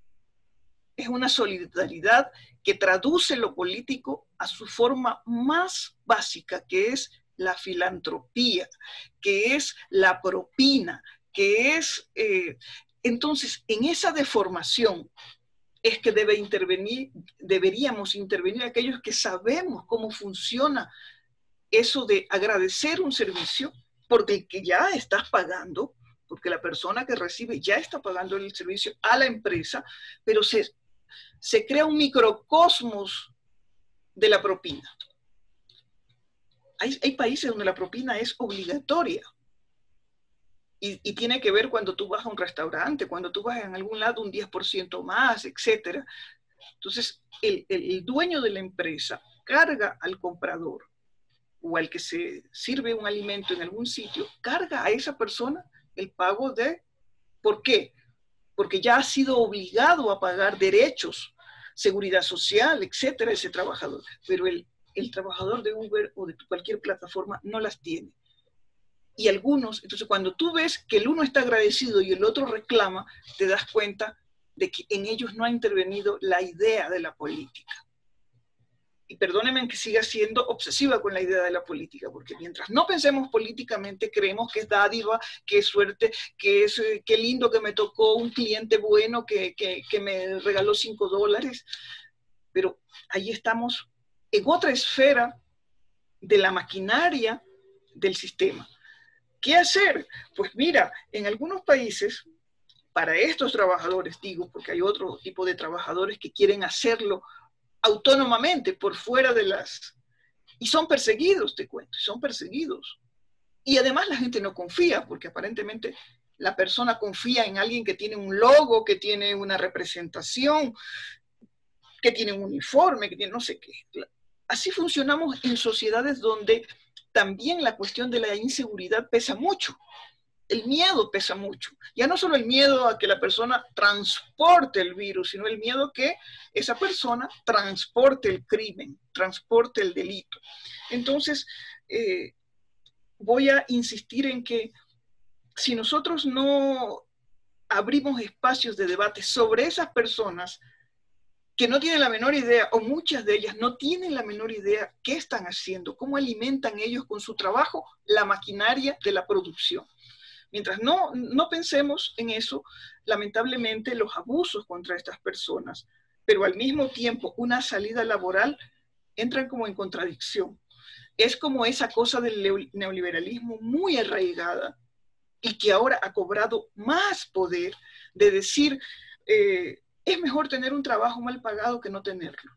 Es una solidaridad que traduce lo político a su forma más básica, que es la filantropía, que es la propina, que es... Eh, entonces, en esa deformación es que debe intervenir, deberíamos intervenir aquellos que sabemos cómo funciona eso de agradecer un servicio, porque el que ya estás pagando, porque la persona que recibe ya está pagando el servicio a la empresa, pero se, se crea un microcosmos de la propina. Hay, hay países donde la propina es obligatoria. Y, y tiene que ver cuando tú vas a un restaurante, cuando tú vas en algún lado un diez por ciento más, etcétera. Entonces, el, el, el dueño de la empresa carga al comprador o al que se sirve un alimento en algún sitio, carga a esa persona el pago de... ¿Por qué? Porque ya ha sido obligado a pagar derechos, seguridad social, etcétera, ese trabajador. Pero el, el trabajador de Uber o de cualquier plataforma no las tiene. Y algunos, entonces cuando tú ves que el uno está agradecido y el otro reclama, te das cuenta de que en ellos no ha intervenido la idea de la política. Y perdónenme que siga siendo obsesiva con la idea de la política, porque mientras no pensemos políticamente, creemos que es dádiva, que es suerte, que es eh, qué lindo que me tocó un cliente bueno que, que, que me regaló cinco dólares. Pero ahí estamos en otra esfera de la maquinaria del sistema. ¿Qué hacer? Pues mira, en algunos países, para estos trabajadores, digo, porque hay otro tipo de trabajadores que quieren hacerlo autónomamente, por fuera de las... Y son perseguidos, te cuento, son perseguidos. Y además la gente no confía, porque aparentemente la persona confía en alguien que tiene un logo, que tiene una representación, que tiene un uniforme, que tiene no sé qué. Así funcionamos en sociedades donde también la cuestión de la inseguridad pesa mucho. El miedo pesa mucho. Ya no solo el miedo a que la persona transporte el virus, sino el miedo a que esa persona transporte el crimen, transporte el delito. Entonces, eh, voy a insistir en que si nosotros no abrimos espacios de debate sobre esas personas que no tienen la menor idea, o muchas de ellas no tienen la menor idea qué están haciendo, cómo alimentan ellos con su trabajo la maquinaria de la producción. Mientras no, no pensemos en eso, lamentablemente los abusos contra estas personas, pero al mismo tiempo una salida laboral, entran como en contradicción. Es como esa cosa del neoliberalismo muy arraigada y que ahora ha cobrado más poder de decir... Eh, es mejor tener un trabajo mal pagado que no tenerlo.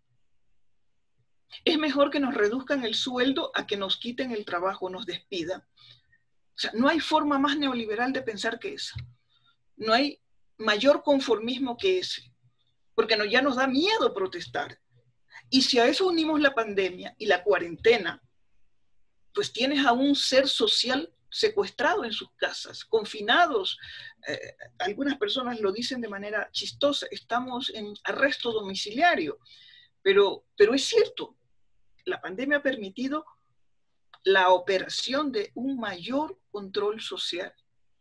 Es mejor que nos reduzcan el sueldo a que nos quiten el trabajo, nos despidan. O sea, no hay forma más neoliberal de pensar que esa. No hay mayor conformismo que ese. Porque no, ya nos da miedo protestar. Y si a eso unimos la pandemia y la cuarentena, pues tienes a un ser social secuestrado en sus casas, confinados. Eh, algunas personas lo dicen de manera chistosa, estamos en arresto domiciliario, pero, pero es cierto, la pandemia ha permitido la operación de un mayor control social.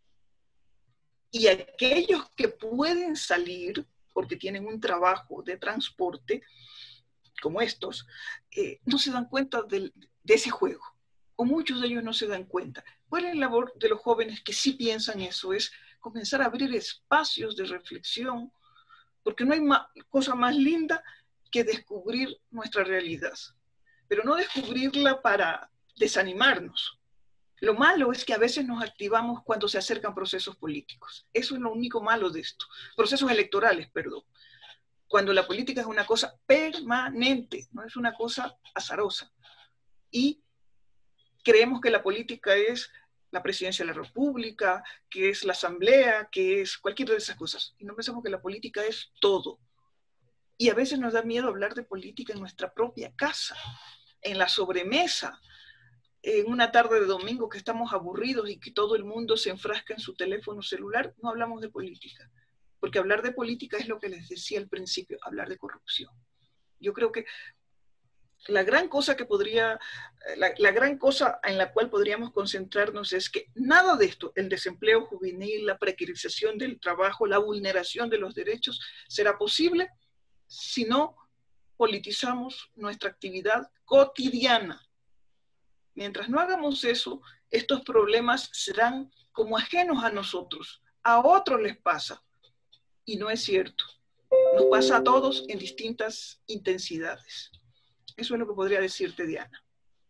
Y aquellos que pueden salir, porque tienen un trabajo de transporte, como estos, eh, no se dan cuenta del, de ese juego, o muchos de ellos no se dan cuenta. ¿Cuál es la labor de los jóvenes que sí piensan eso? Es comenzar a abrir espacios de reflexión, porque no hay ma- cosa más linda que descubrir nuestra realidad, pero no descubrirla para desanimarnos. Lo malo es que a veces nos activamos cuando se acercan procesos políticos. Eso es lo único malo de esto. Procesos electorales, perdón. Cuando la política es una cosa permanente, no es una cosa azarosa. Y creemos que la política es la presidencia de la República, que es la asamblea, que es cualquiera de esas cosas. Y no pensamos que la política es todo. Y a veces nos da miedo hablar de política en nuestra propia casa, en la sobremesa, en una tarde de domingo que estamos aburridos y que todo el mundo se enfrasca en su teléfono celular, no hablamos de política. Porque hablar de política es lo que les decía al principio, hablar de corrupción. Yo creo que la gran cosa que podría, la, la gran cosa en la cual podríamos concentrarnos es que nada de esto, el desempleo juvenil, la precarización del trabajo, la vulneración de los derechos, será posible si no politizamos nuestra actividad cotidiana. Mientras no hagamos eso, estos problemas serán como ajenos a nosotros. A otros les pasa. Y no es cierto. Nos pasa a todos en distintas intensidades. Eso es lo que podría decirte, Diana.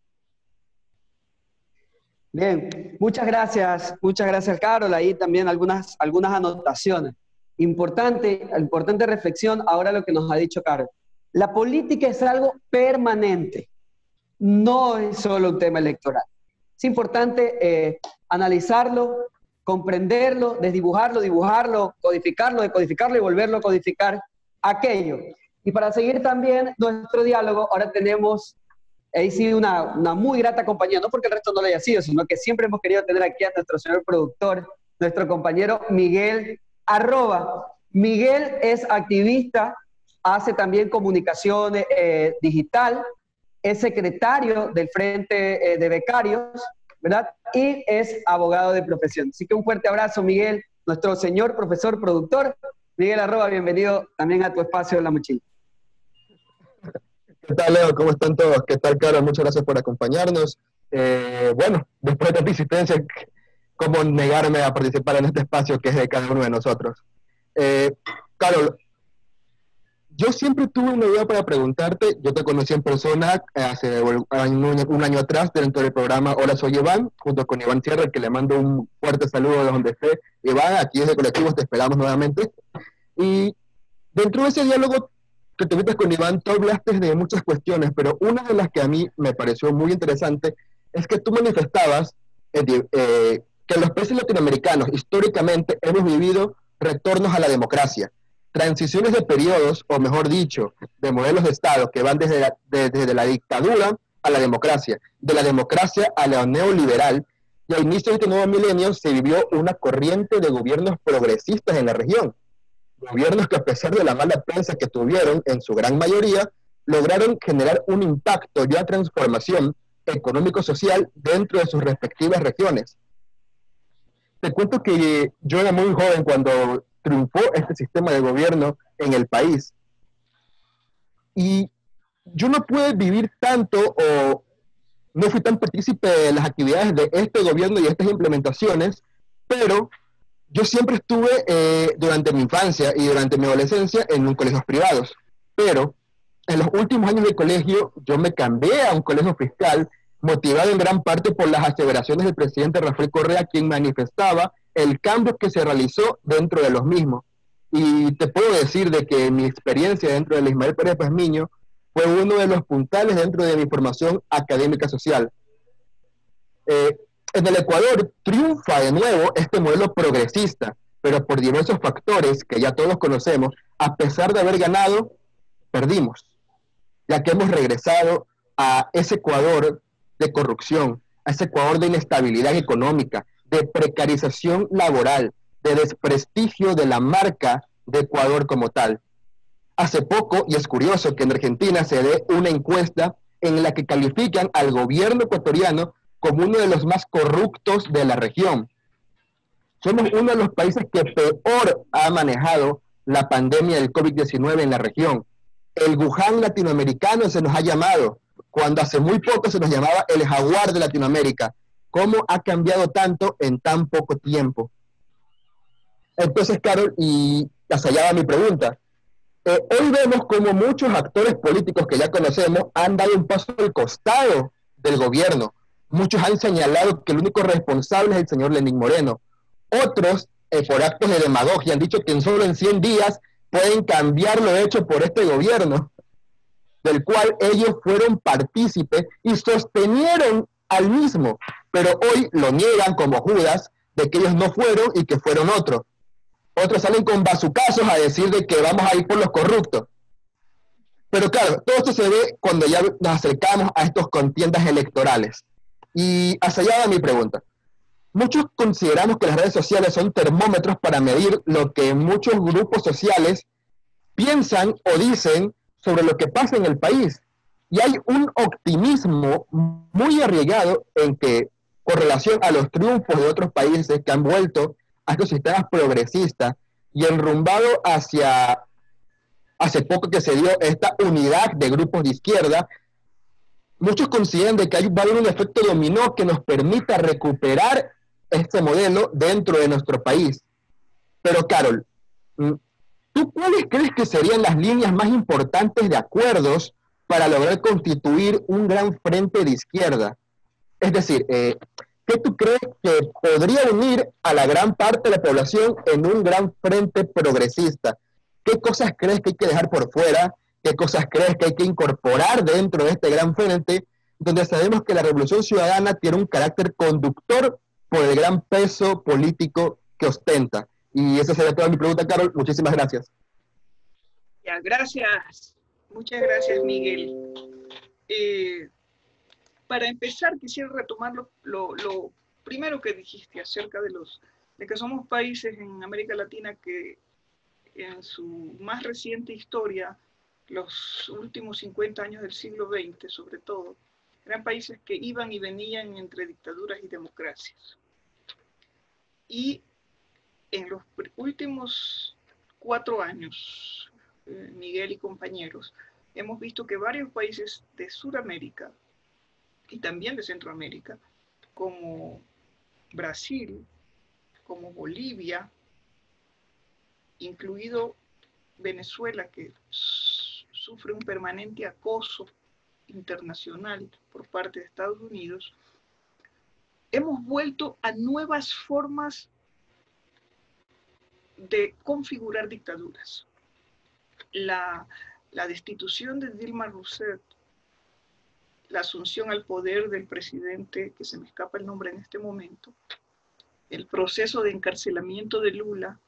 Bien, muchas gracias, muchas gracias, Carol. Ahí también algunas, algunas anotaciones. Importante, importante reflexión ahora lo que nos ha dicho Carol. La política es algo permanente, no es solo un tema electoral. Es importante eh, analizarlo, comprenderlo, desdibujarlo, dibujarlo, codificarlo, decodificarlo y volverlo a codificar aquello. Y para seguir también nuestro diálogo, ahora tenemos ahí sí una, una muy grata compañía, no porque el resto no lo haya sido, sino que siempre hemos querido tener aquí a nuestro señor productor, nuestro compañero Miguel Arroba. Miguel es activista, hace también comunicación eh, digital, es secretario del Frente eh, de Becarios, ¿verdad? Y es abogado de profesión. Así que un fuerte abrazo, Miguel, nuestro señor profesor productor. Miguel Arroba, bienvenido también a tu espacio en La Mochila. ¿Qué tal, Leo? ¿Cómo están todos? ¿Qué tal, Carol? Muchas gracias por acompañarnos. Eh, bueno, después de tanta insistencia, ¿cómo negarme a participar en este espacio que es de cada uno de nosotros? Eh, Carol, yo siempre tuve una idea para preguntarte. Yo te conocí en persona hace un año, un año atrás dentro del programa Hola, soy Iván, junto con Iván Sierra, que le mando un fuerte saludo de donde esté. Iván, aquí desde Colectivos te esperamos nuevamente. Y dentro de ese diálogo que tuviste con Iván, tú hablaste de muchas cuestiones, pero una de las que a mí me pareció muy interesante es que tú manifestabas eh, eh, que en los países latinoamericanos históricamente hemos vivido retornos a la democracia, transiciones de periodos, o mejor dicho, de modelos de Estado que van desde la, de, desde la dictadura a la democracia, de la democracia a la neoliberal, y a inicio de este nuevo milenio se vivió una corriente de gobiernos progresistas en la región. Gobiernos que, a pesar de la mala prensa que tuvieron, en su gran mayoría, lograron generar un impacto y una transformación económico-social dentro de sus respectivas regiones. Te cuento que yo era muy joven cuando triunfó este sistema de gobierno en el país. Y yo no pude vivir tanto o no fui tan partícipe de las actividades de este gobierno y de estas implementaciones, pero yo siempre estuve eh, durante mi infancia y durante mi adolescencia en un colegios privados, pero en los últimos años de colegio yo me cambié a un colegio fiscal, motivado en gran parte por las aseveraciones del presidente Rafael Correa, quien manifestaba el cambio que se realizó dentro de los mismos. Y te puedo decir de que mi experiencia dentro del Ismael Pérez Pazmiño fue uno de los puntales dentro de mi formación académica social. Eh, En el Ecuador triunfa de nuevo este modelo progresista, pero por diversos factores que ya todos conocemos, a pesar de haber ganado, perdimos, ya que hemos regresado a ese Ecuador de corrupción, a ese Ecuador de inestabilidad económica, de precarización laboral, de desprestigio de la marca de Ecuador como tal. Hace poco, y es curioso que en Argentina se dé una encuesta en la que califican al gobierno ecuatoriano como uno de los más corruptos de la región. Somos uno de los países que peor ha manejado la pandemia del COVID diecinueve en la región. El Wuhan latinoamericano se nos ha llamado, cuando hace muy poco se nos llamaba el jaguar de Latinoamérica. ¿Cómo ha cambiado tanto en tan poco tiempo? Entonces, Carol, y hacia allá va mi pregunta. Eh, hoy vemos como muchos actores políticos que ya conocemos han dado un paso al costado del gobierno. Muchos han señalado que el único responsable es el señor Lenín Moreno. Otros, eh, por actos de demagogia, han dicho que en solo en cien días pueden cambiar lo hecho por este gobierno, del cual ellos fueron partícipes y sostenieron al mismo, pero hoy lo niegan como Judas, de que ellos no fueron y que fueron otros. Otros salen con bazucazos a decir de que vamos a ir por los corruptos. Pero claro, todo esto se ve cuando ya nos acercamos a estas contiendas electorales. Y hacia allá va mi pregunta. Muchos consideramos que las redes sociales son termómetros para medir lo que muchos grupos sociales piensan o dicen sobre lo que pasa en el país. Y hay un optimismo muy arriesgado en que, con relación a los triunfos de otros países que han vuelto a estos sistemas progresistas y enrumbado hacia, hace poco que se dio esta unidad de grupos de izquierda, muchos consideran de que hay, va a haber un efecto dominó que nos permita recuperar este modelo dentro de nuestro país. Pero, Carol, ¿tú cuáles crees que serían las líneas más importantes de acuerdos para lograr constituir un gran frente de izquierda? Es decir, eh, ¿qué tú crees que podría unir a la gran parte de la población en un gran frente progresista? ¿Qué cosas crees que hay que dejar por fuera? ¿Qué cosas crees que hay que incorporar dentro de este gran frente, donde sabemos que la Revolución Ciudadana tiene un carácter conductor por el gran peso político que ostenta? Y esa sería toda mi pregunta, Carol. Muchísimas gracias. Ya, gracias. Muchas gracias, Miguel. Eh, para empezar, quisiera retomar lo, lo, lo primero que dijiste acerca de, los, de que somos países en América Latina que en su más reciente historia, los últimos cincuenta años del siglo veinte sobre todo, eran países que iban y venían entre dictaduras y democracias. Y en los últimos cuatro años, eh, Miguel y compañeros, hemos visto que varios países de Sudamérica y también de Centroamérica, como Brasil, como Bolivia, incluido Venezuela, que sufre un permanente acoso internacional por parte de Estados Unidos, hemos vuelto a nuevas formas de configurar dictaduras. La, la destitución de Dilma Rousseff, la asunción al poder del presidente, que se me escapa el nombre en este momento, el proceso de encarcelamiento de Lula,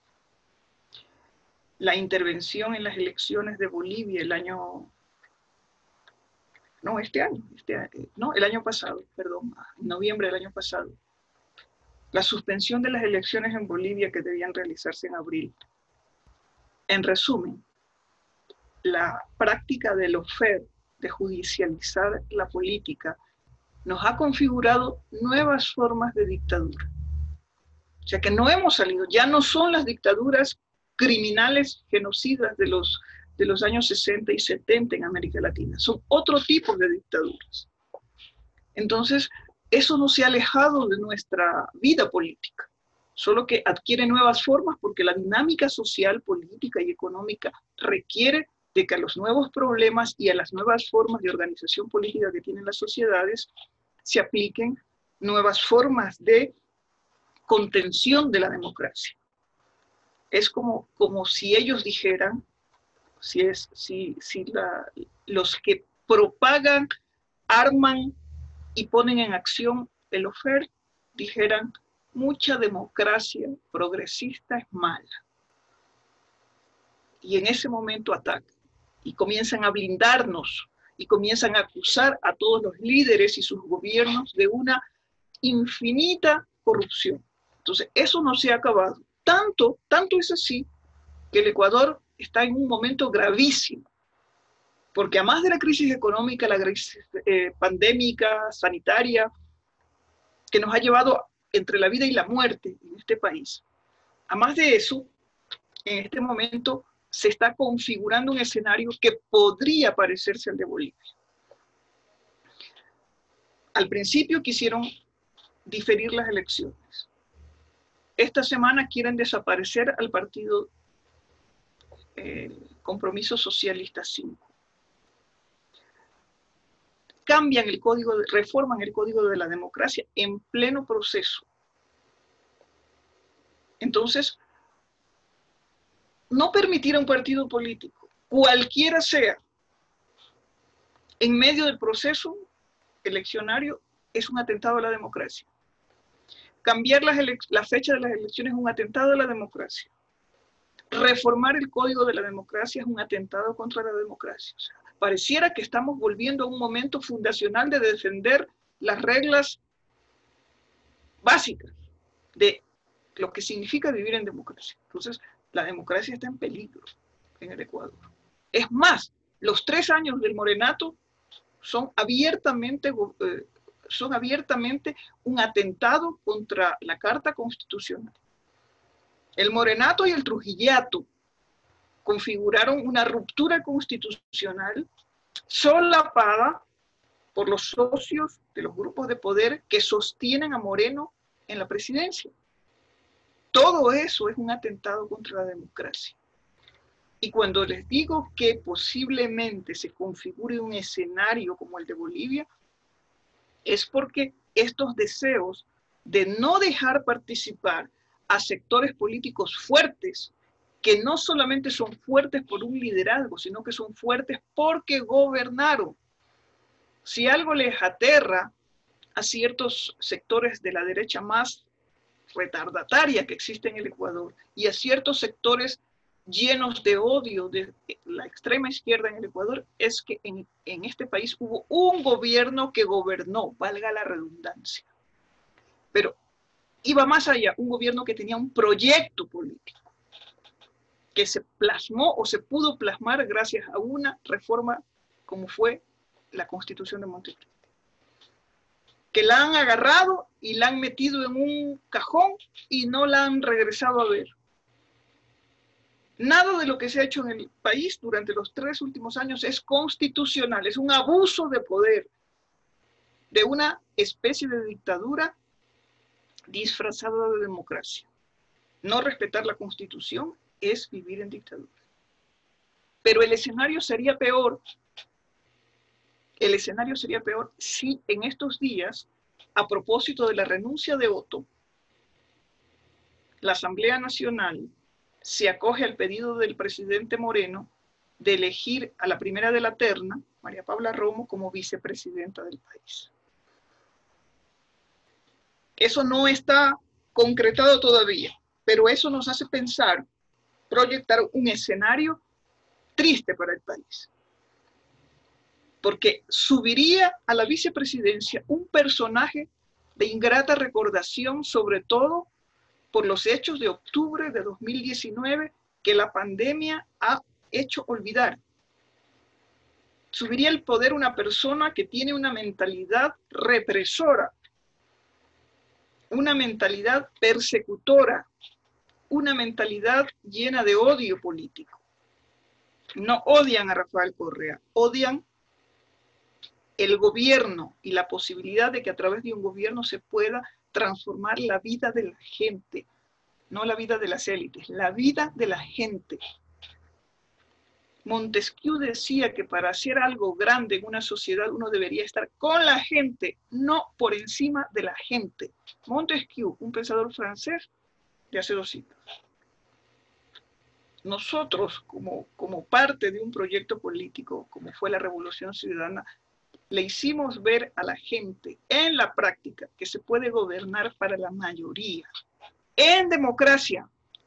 la intervención en las elecciones de Bolivia el año, no, este año, este año no, el año pasado, perdón, en noviembre del año pasado, la suspensión de las elecciones en Bolivia que debían realizarse en abril. En resumen, la práctica de lawfare, de judicializar la política, nos ha configurado nuevas formas de dictadura. O sea que no hemos salido, ya no son las dictaduras criminales genocidas de los, de los años sesenta y setenta en América Latina, son otro tipo de dictaduras. Entonces, eso no se ha alejado de nuestra vida política, solo que adquiere nuevas formas porque la dinámica social, política y económica requiere de que a los nuevos problemas y a las nuevas formas de organización política que tienen las sociedades se apliquen nuevas formas de contención de la democracia. Es como, como si ellos dijeran, si, es, si, si la, los que propagan, arman y ponen en acción el lawfare, dijeran, mucha democracia progresista es mala. Y en ese momento atacan y comienzan a blindarnos y comienzan a acusar a todos los líderes y sus gobiernos de una infinita corrupción. Entonces, eso no se ha acabado. Tanto, tanto es así que el Ecuador está en un momento gravísimo, porque además de la crisis económica, la crisis eh, pandémica, sanitaria, que nos ha llevado entre la vida y la muerte en este país, además de eso, en este momento se está configurando un escenario que podría parecerse al de Bolivia. Al principio quisieron diferir las elecciones. Esta semana quieren desaparecer al partido eh, Compromiso Socialista cinco. Cambian el código, de, reforman el código de la democracia en pleno proceso. Entonces, no permitir a un partido político, cualquiera sea, en medio del proceso eleccionario, es un atentado a la democracia. Cambiar las la fecha de las elecciones es un atentado a la democracia. Reformar el código de la democracia es un atentado contra la democracia. O sea, pareciera que estamos volviendo a un momento fundacional de defender las reglas básicas de lo que significa vivir en democracia. Entonces, la democracia está en peligro en el Ecuador. Es más, los tres años del morenato son abiertamente, eh, son abiertamente un atentado contra la Carta Constitucional. El morenato y el trujillato configuraron una ruptura constitucional solapada por los socios de los grupos de poder que sostienen a Moreno en la presidencia. Todo eso es un atentado contra la democracia. Y cuando les digo que posiblemente se configure un escenario como el de Bolivia, es porque estos deseos de no dejar participar a sectores políticos fuertes, que no solamente son fuertes por un liderazgo, sino que son fuertes porque gobernaron. Si algo les aterra a ciertos sectores de la derecha más retardataria que existe en el Ecuador y a ciertos sectores llenos de odio de la extrema izquierda en el Ecuador, es que en, en este país hubo un gobierno que gobernó, valga la redundancia, pero iba más allá, un gobierno que tenía un proyecto político que se plasmó o se pudo plasmar gracias a una reforma como fue la Constitución de Montecristi, que la han agarrado y la han metido en un cajón y no la han regresado a ver. Nada de lo que se ha hecho en el país durante los tres últimos años es constitucional, es un abuso de poder, de una especie de dictadura disfrazada de democracia. No respetar la Constitución es vivir en dictadura. Pero el escenario sería peor, el escenario sería peor si en estos días, a propósito de la renuncia de Otto, la Asamblea Nacional se acoge al pedido del presidente Moreno de elegir a la primera de la terna, María Paula Romo, como vicepresidenta del país. Eso no está concretado todavía, pero eso nos hace pensar, proyectar un escenario triste para el país. Porque subiría a la vicepresidencia un personaje de ingrata recordación, sobre todo por los hechos de octubre de dos mil diecinueve que la pandemia ha hecho olvidar. Subiría al poder una persona que tiene una mentalidad represora, una mentalidad persecutora, una mentalidad llena de odio político. No odian a Rafael Correa, odian el gobierno y la posibilidad de que a través de un gobierno se pueda transformar la vida de la gente, no la vida de las élites, la vida de la gente. Montesquieu decía que para hacer algo grande en una sociedad uno debería estar con la gente, no por encima de la gente. Montesquieu, un pensador francés de hace dos siglos. Nosotros, como, como parte de un proyecto político, como fue la Revolución Ciudadana, le hicimos ver a la gente en la práctica que se puede gobernar para la mayoría, en democracia.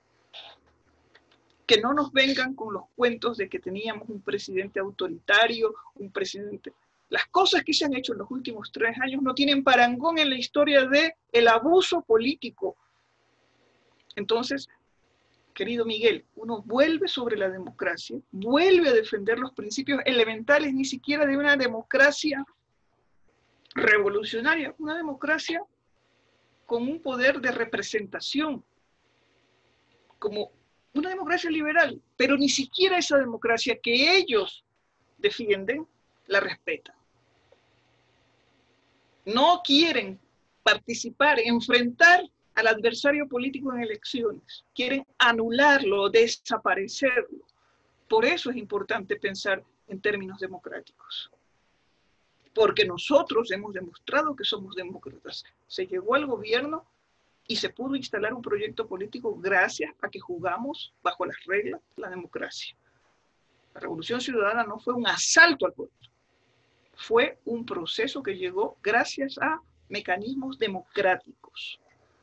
Que no nos vengan con los cuentos de que teníamos un presidente autoritario, un presidente... Las cosas que se han hecho en los últimos tres años no tienen parangón en la historia del abuso político. Entonces, querido Miguel, uno vuelve sobre la democracia, vuelve a defender los principios elementales, ni siquiera de una democracia revolucionaria, una democracia con un poder de representación, como una democracia liberal, pero ni siquiera esa democracia que ellos defienden la respetan. No quieren participar, enfrentar al adversario político en elecciones. Quieren anularlo, desaparecerlo. Por eso es importante pensar en términos democráticos. Porque nosotros hemos demostrado que somos demócratas. Se llegó al gobierno y se pudo instalar un proyecto político gracias a que jugamos bajo las reglas de la democracia. La Revolución Ciudadana no fue un asalto al poder. Fue un proceso que llegó gracias a mecanismos democráticos.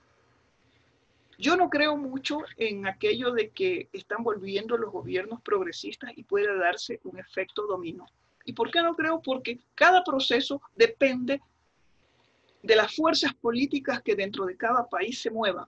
Yo no creo mucho en aquello de que están volviendo los gobiernos progresistas y puede darse un efecto dominó. ¿Y por qué no creo? Porque cada proceso depende de las fuerzas políticas que dentro de cada país se muevan.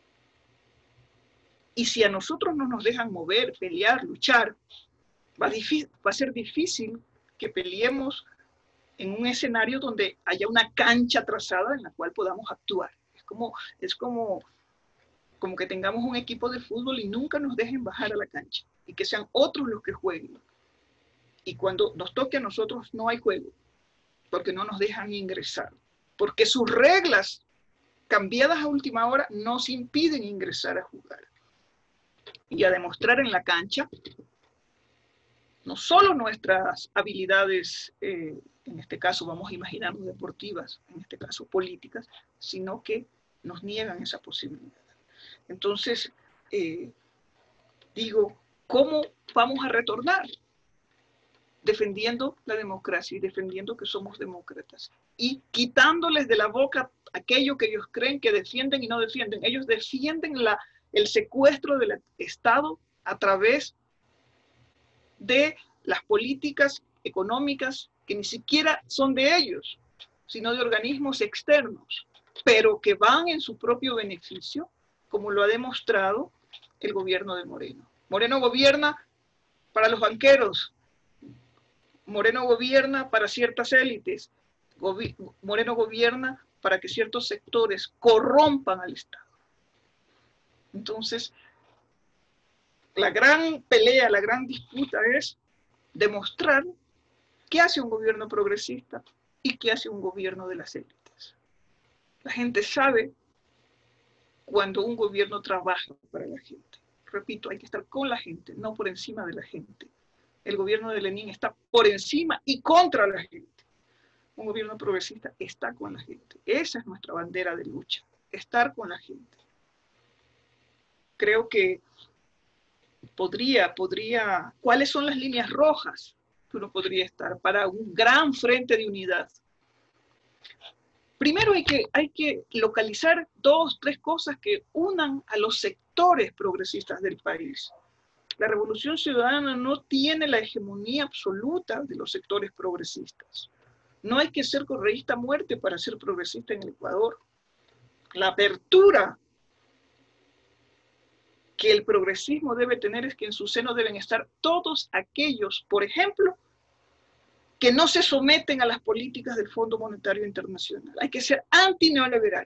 Y si a nosotros no nos dejan mover, pelear, luchar, va a, va a ser difícil que peleemos en un escenario donde haya una cancha trazada en la cual podamos actuar. Es como, es como, como que tengamos un equipo de fútbol y nunca nos dejen bajar a la cancha y que sean otros los que jueguen. Y cuando nos toque a nosotros no hay juego, porque no nos dejan ingresar, porque sus reglas cambiadas a última hora nos impiden ingresar a jugar y a demostrar en la cancha no solo nuestras habilidades, eh, en este caso vamos a imaginarnos deportivas, en este caso políticas, sino que nos niegan esa posibilidad. Entonces, eh, digo, ¿cómo vamos a retornar? Defendiendo la democracia y defendiendo que somos demócratas y quitándoles de la boca aquello que ellos creen que defienden y no defienden. Ellos defienden la, el secuestro del Estado a través de las políticas económicas que ni siquiera son de ellos, sino de organismos externos, pero que van en su propio beneficio, como lo ha demostrado el gobierno de Moreno. Moreno gobierna para los banqueros, Moreno gobierna para ciertas élites, Gobi- Moreno gobierna para que ciertos sectores corrompan al Estado. Entonces, la gran pelea, la gran disputa es demostrar qué hace un gobierno progresista y qué hace un gobierno de las élites. La gente sabe cuando un gobierno trabaja para la gente. Repito, hay que estar con la gente, no por encima de la gente. El gobierno de Lenin está por encima y contra la gente. Un gobierno progresista está con la gente. Esa es nuestra bandera de lucha, estar con la gente. Creo que podría, podría, ¿cuáles son las líneas rojas que uno podría estar para un gran frente de unidad? Primero hay que, hay que localizar dos, tres cosas que unan a los sectores progresistas del país. La Revolución Ciudadana no tiene la hegemonía absoluta de los sectores progresistas. No hay que ser correísta a muerte para ser progresista en el Ecuador. La apertura que el progresismo debe tener es que en su seno deben estar todos aquellos, por ejemplo, que no se someten a las políticas del Fondo Monetario Internacional. Hay que ser antineoliberal.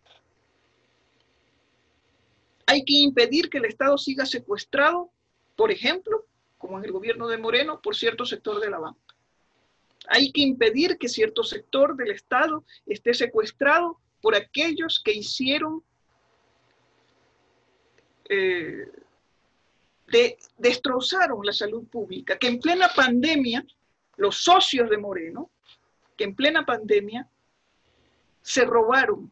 Hay que impedir que el Estado siga secuestrado, por ejemplo, como en el gobierno de Moreno, por cierto sector de la banca. Hay que impedir que cierto sector del Estado esté secuestrado por aquellos que hicieron, eh, de, destrozaron la salud pública, que en plena pandemia, los socios de Moreno, que en plena pandemia se robaron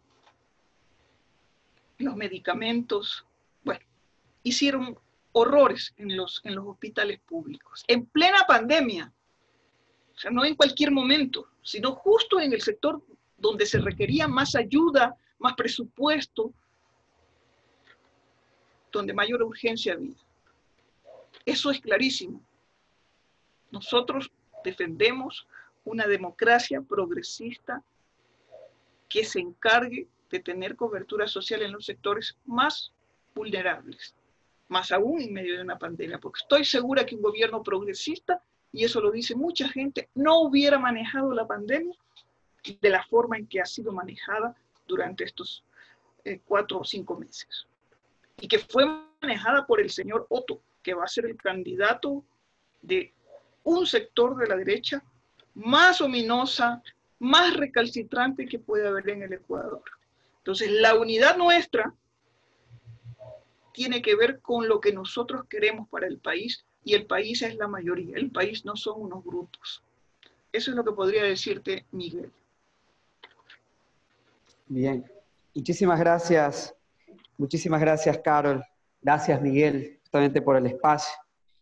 los medicamentos, bueno, hicieron horrores en los, en los hospitales públicos, en plena pandemia, o sea, no en cualquier momento, sino justo en el sector donde se requería más ayuda, más presupuesto, donde mayor urgencia había. Eso es clarísimo. Nosotros defendemos una democracia progresista que se encargue de tener cobertura social en los sectores más vulnerables, más aún en medio de una pandemia, porque estoy segura que un gobierno progresista, y eso lo dice mucha gente, no hubiera manejado la pandemia de la forma en que ha sido manejada durante estos eh, cuatro o cinco meses. Y que fue manejada por el señor Otto, que va a ser el candidato de un sector de la derecha más ominosa, más recalcitrante que puede haber en el Ecuador. Entonces, la unidad nuestra tiene que ver con lo que nosotros queremos para el país, y el país es la mayoría, el país no son unos grupos. Eso es lo que podría decirte, Miguel. Bien, muchísimas gracias, muchísimas gracias, Carol. Gracias, Miguel, justamente por el espacio.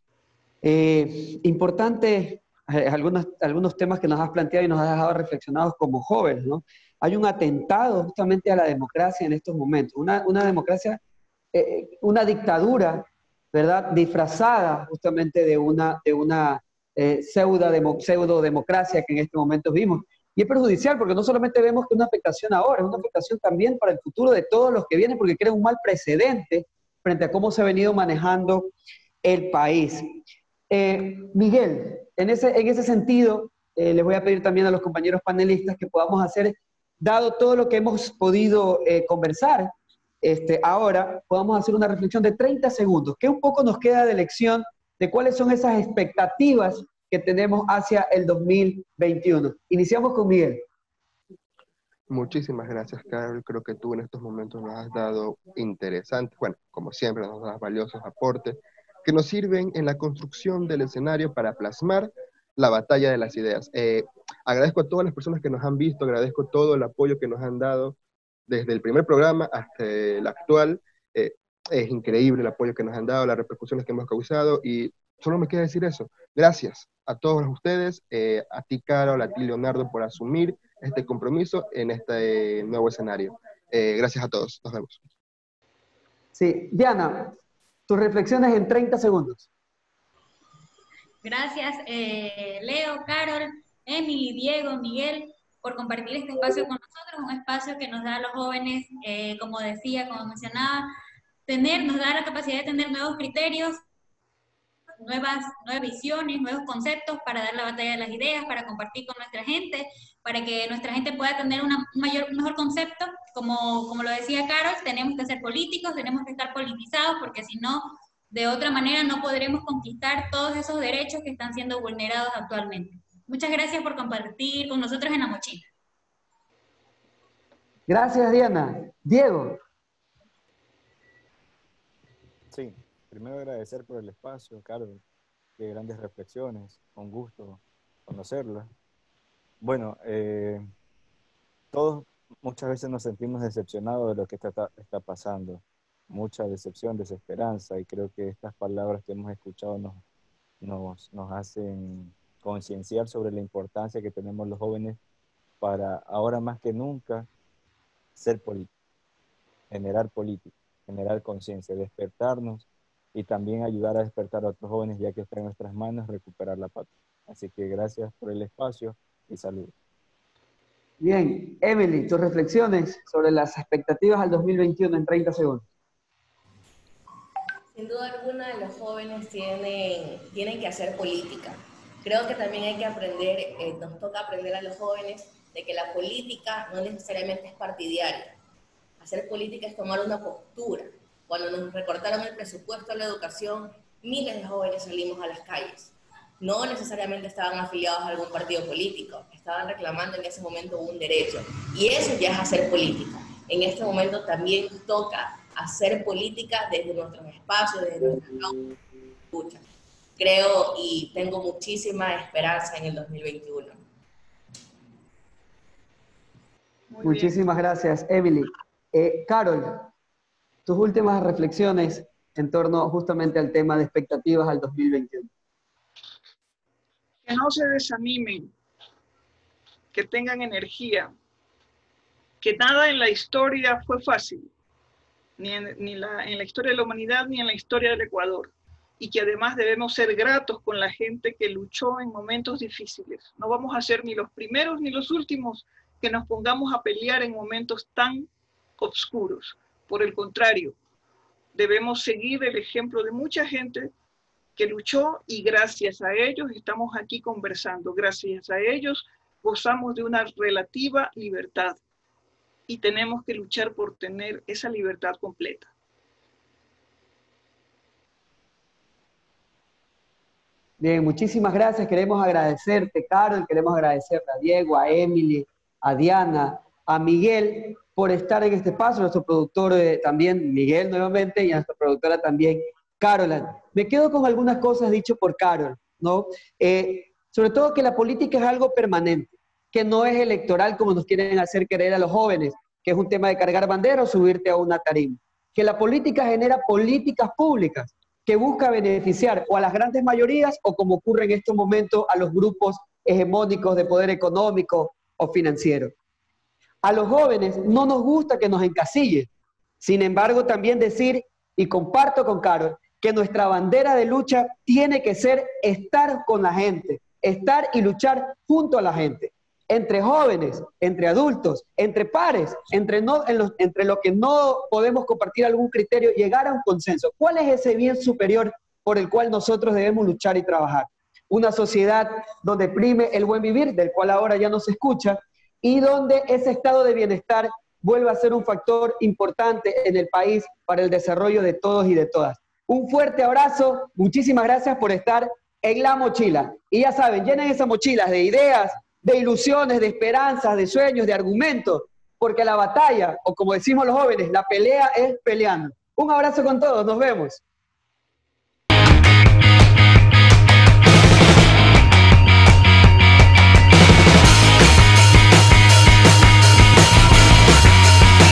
Eh, importante, eh, algunos, algunos temas que nos has planteado y nos has dejado reflexionados como jóvenes, ¿no? Hay un atentado justamente a la democracia en estos momentos, una, una democracia, eh, una dictadura, ¿verdad?, disfrazada justamente de una, de una eh, pseudo, pseudo democracia que en este momento vimos. Y es perjudicial porque no solamente vemos que es una afectación ahora, es una afectación también para el futuro de todos los que vienen, porque crea un mal precedente frente a cómo se ha venido manejando el país. Eh, Miguel, en ese, en ese sentido, eh, les voy a pedir también a los compañeros panelistas que podamos hacer, dado todo lo que hemos podido eh, conversar, este, ahora podamos hacer una reflexión de treinta segundos, que un poco nos queda de lección de cuáles son esas expectativas que tenemos hacia el dos mil veintiuno. Iniciamos con Miguel. Muchísimas gracias, Carol. Creo que tú en estos momentos nos has dado interesantes, bueno, como siempre, nos das valiosos aportes que nos sirven en la construcción del escenario para plasmar la batalla de las ideas. Eh, agradezco a todas las personas que nos han visto, agradezco todo el apoyo que nos han dado desde el primer programa hasta el actual. Eh, es increíble el apoyo que nos han dado, las repercusiones que hemos causado, y solo me queda decir eso. Gracias a todos ustedes, eh, a ti, Carol, a ti, Leonardo, por asumir este compromiso en este nuevo escenario. Eh, gracias a todos. Nos vemos. Sí, Diana, tus reflexiones en treinta segundos. Gracias, eh, Leo, Carol, Emily, Diego, Miguel, por compartir este espacio con nosotros, un espacio que nos da a los jóvenes, eh, como decía, como mencionaba, tener, nos da la capacidad de tener nuevos criterios, nuevas, nuevas visiones, nuevos conceptos para dar la batalla de las ideas, para compartir con nuestra gente, para que nuestra gente pueda tener una, un, mayor, un mejor concepto. Como, como lo decía Carol, tenemos que ser políticos, tenemos que estar politizados, porque si no, de otra manera no podremos conquistar todos esos derechos que están siendo vulnerados actualmente. Muchas gracias por compartir con nosotros en La Mochila. Gracias, Diana. Diego. Sí, primero agradecer por el espacio, Carol, de grandes reflexiones, con gusto conocerla. Bueno, eh, todos muchas veces nos sentimos decepcionados de lo que está, está pasando, mucha decepción, desesperanza, y creo que estas palabras que hemos escuchado nos, nos, nos hacen concienciar sobre la importancia que tenemos los jóvenes para, ahora más que nunca, ser políticos, generar política, generar conciencia, despertarnos y también ayudar a despertar a otros jóvenes, ya que está en nuestras manos recuperar la patria. Así que gracias por el espacio y saludos. Bien, Emily, tus reflexiones sobre las expectativas al dos mil veintiuno en treinta segundos. Sin duda alguna, los jóvenes tienen, tienen que hacer política. Creo que también hay que aprender, eh, nos toca aprender a los jóvenes de que la política no necesariamente es partidaria. Hacer política es tomar una postura. Cuando nos recortaron el presupuesto a la educación, miles de jóvenes salimos a las calles. No necesariamente estaban afiliados a algún partido político, estaban reclamando en ese momento un derecho. Y eso ya es hacer política. En este momento también nos toca hacer política desde nuestros espacios, desde nuestras luchas. Creo y tengo muchísima esperanza en el dos mil veintiuno. Muy Muchísimas bien. Gracias, Emily. Eh, Carol, tus últimas reflexiones en torno justamente al tema de expectativas al dos mil veintiuno. Que no se desanimen, que tengan energía, que nada en la historia fue fácil, ni, en, ni la, en la historia de la humanidad, ni en la historia del Ecuador. y que además debemos ser gratos con la gente que luchó en momentos difíciles. No vamos a ser ni los primeros ni los últimos que nos pongamos a pelear en momentos tan oscuros. Por el contrario, debemos seguir el ejemplo de mucha gente que luchó y gracias a ellos estamos aquí conversando. Gracias a ellos gozamos de una relativa libertad y tenemos que luchar por tener esa libertad completa. Bien, muchísimas gracias. Queremos agradecerte, Carol, queremos agradecerle a Diego, a Emily, a Diana, a Miguel por estar en este espacio, nuestro productor eh, también, Miguel nuevamente, y a nuestra productora también, Caroline. Me quedo con algunas cosas dichas por Carol, ¿no? Eh, sobre todo que la política es algo permanente, que no es electoral como nos quieren hacer creer a los jóvenes, que es un tema de cargar bandera o subirte a una tarima. Que la política genera políticas públicas que busca beneficiar o a las grandes mayorías o, como ocurre en estos momentos, a los grupos hegemónicos de poder económico o financiero. A los jóvenes no nos gusta que nos encasillen. Sin embargo, también decir, y comparto con Carol, que nuestra bandera de lucha tiene que ser estar con la gente, estar y luchar junto a la gente, entre jóvenes, entre adultos, entre pares, entre, no, en los, entre lo que no podemos compartir algún criterio, llegar a un consenso. ¿Cuál es ese bien superior por el cual nosotros debemos luchar y trabajar? Una sociedad donde prime el buen vivir, del cual ahora ya no se escucha, y donde ese estado de bienestar vuelva a ser un factor importante en el país para el desarrollo de todos y de todas. Un fuerte abrazo, muchísimas gracias por estar en La Mochila. Y ya saben, llenen esas mochilas de ideas, de ilusiones, de esperanzas, de sueños, de argumentos, porque la batalla, o como decimos los jóvenes, la pelea es peleando. Un abrazo con todos, nos vemos.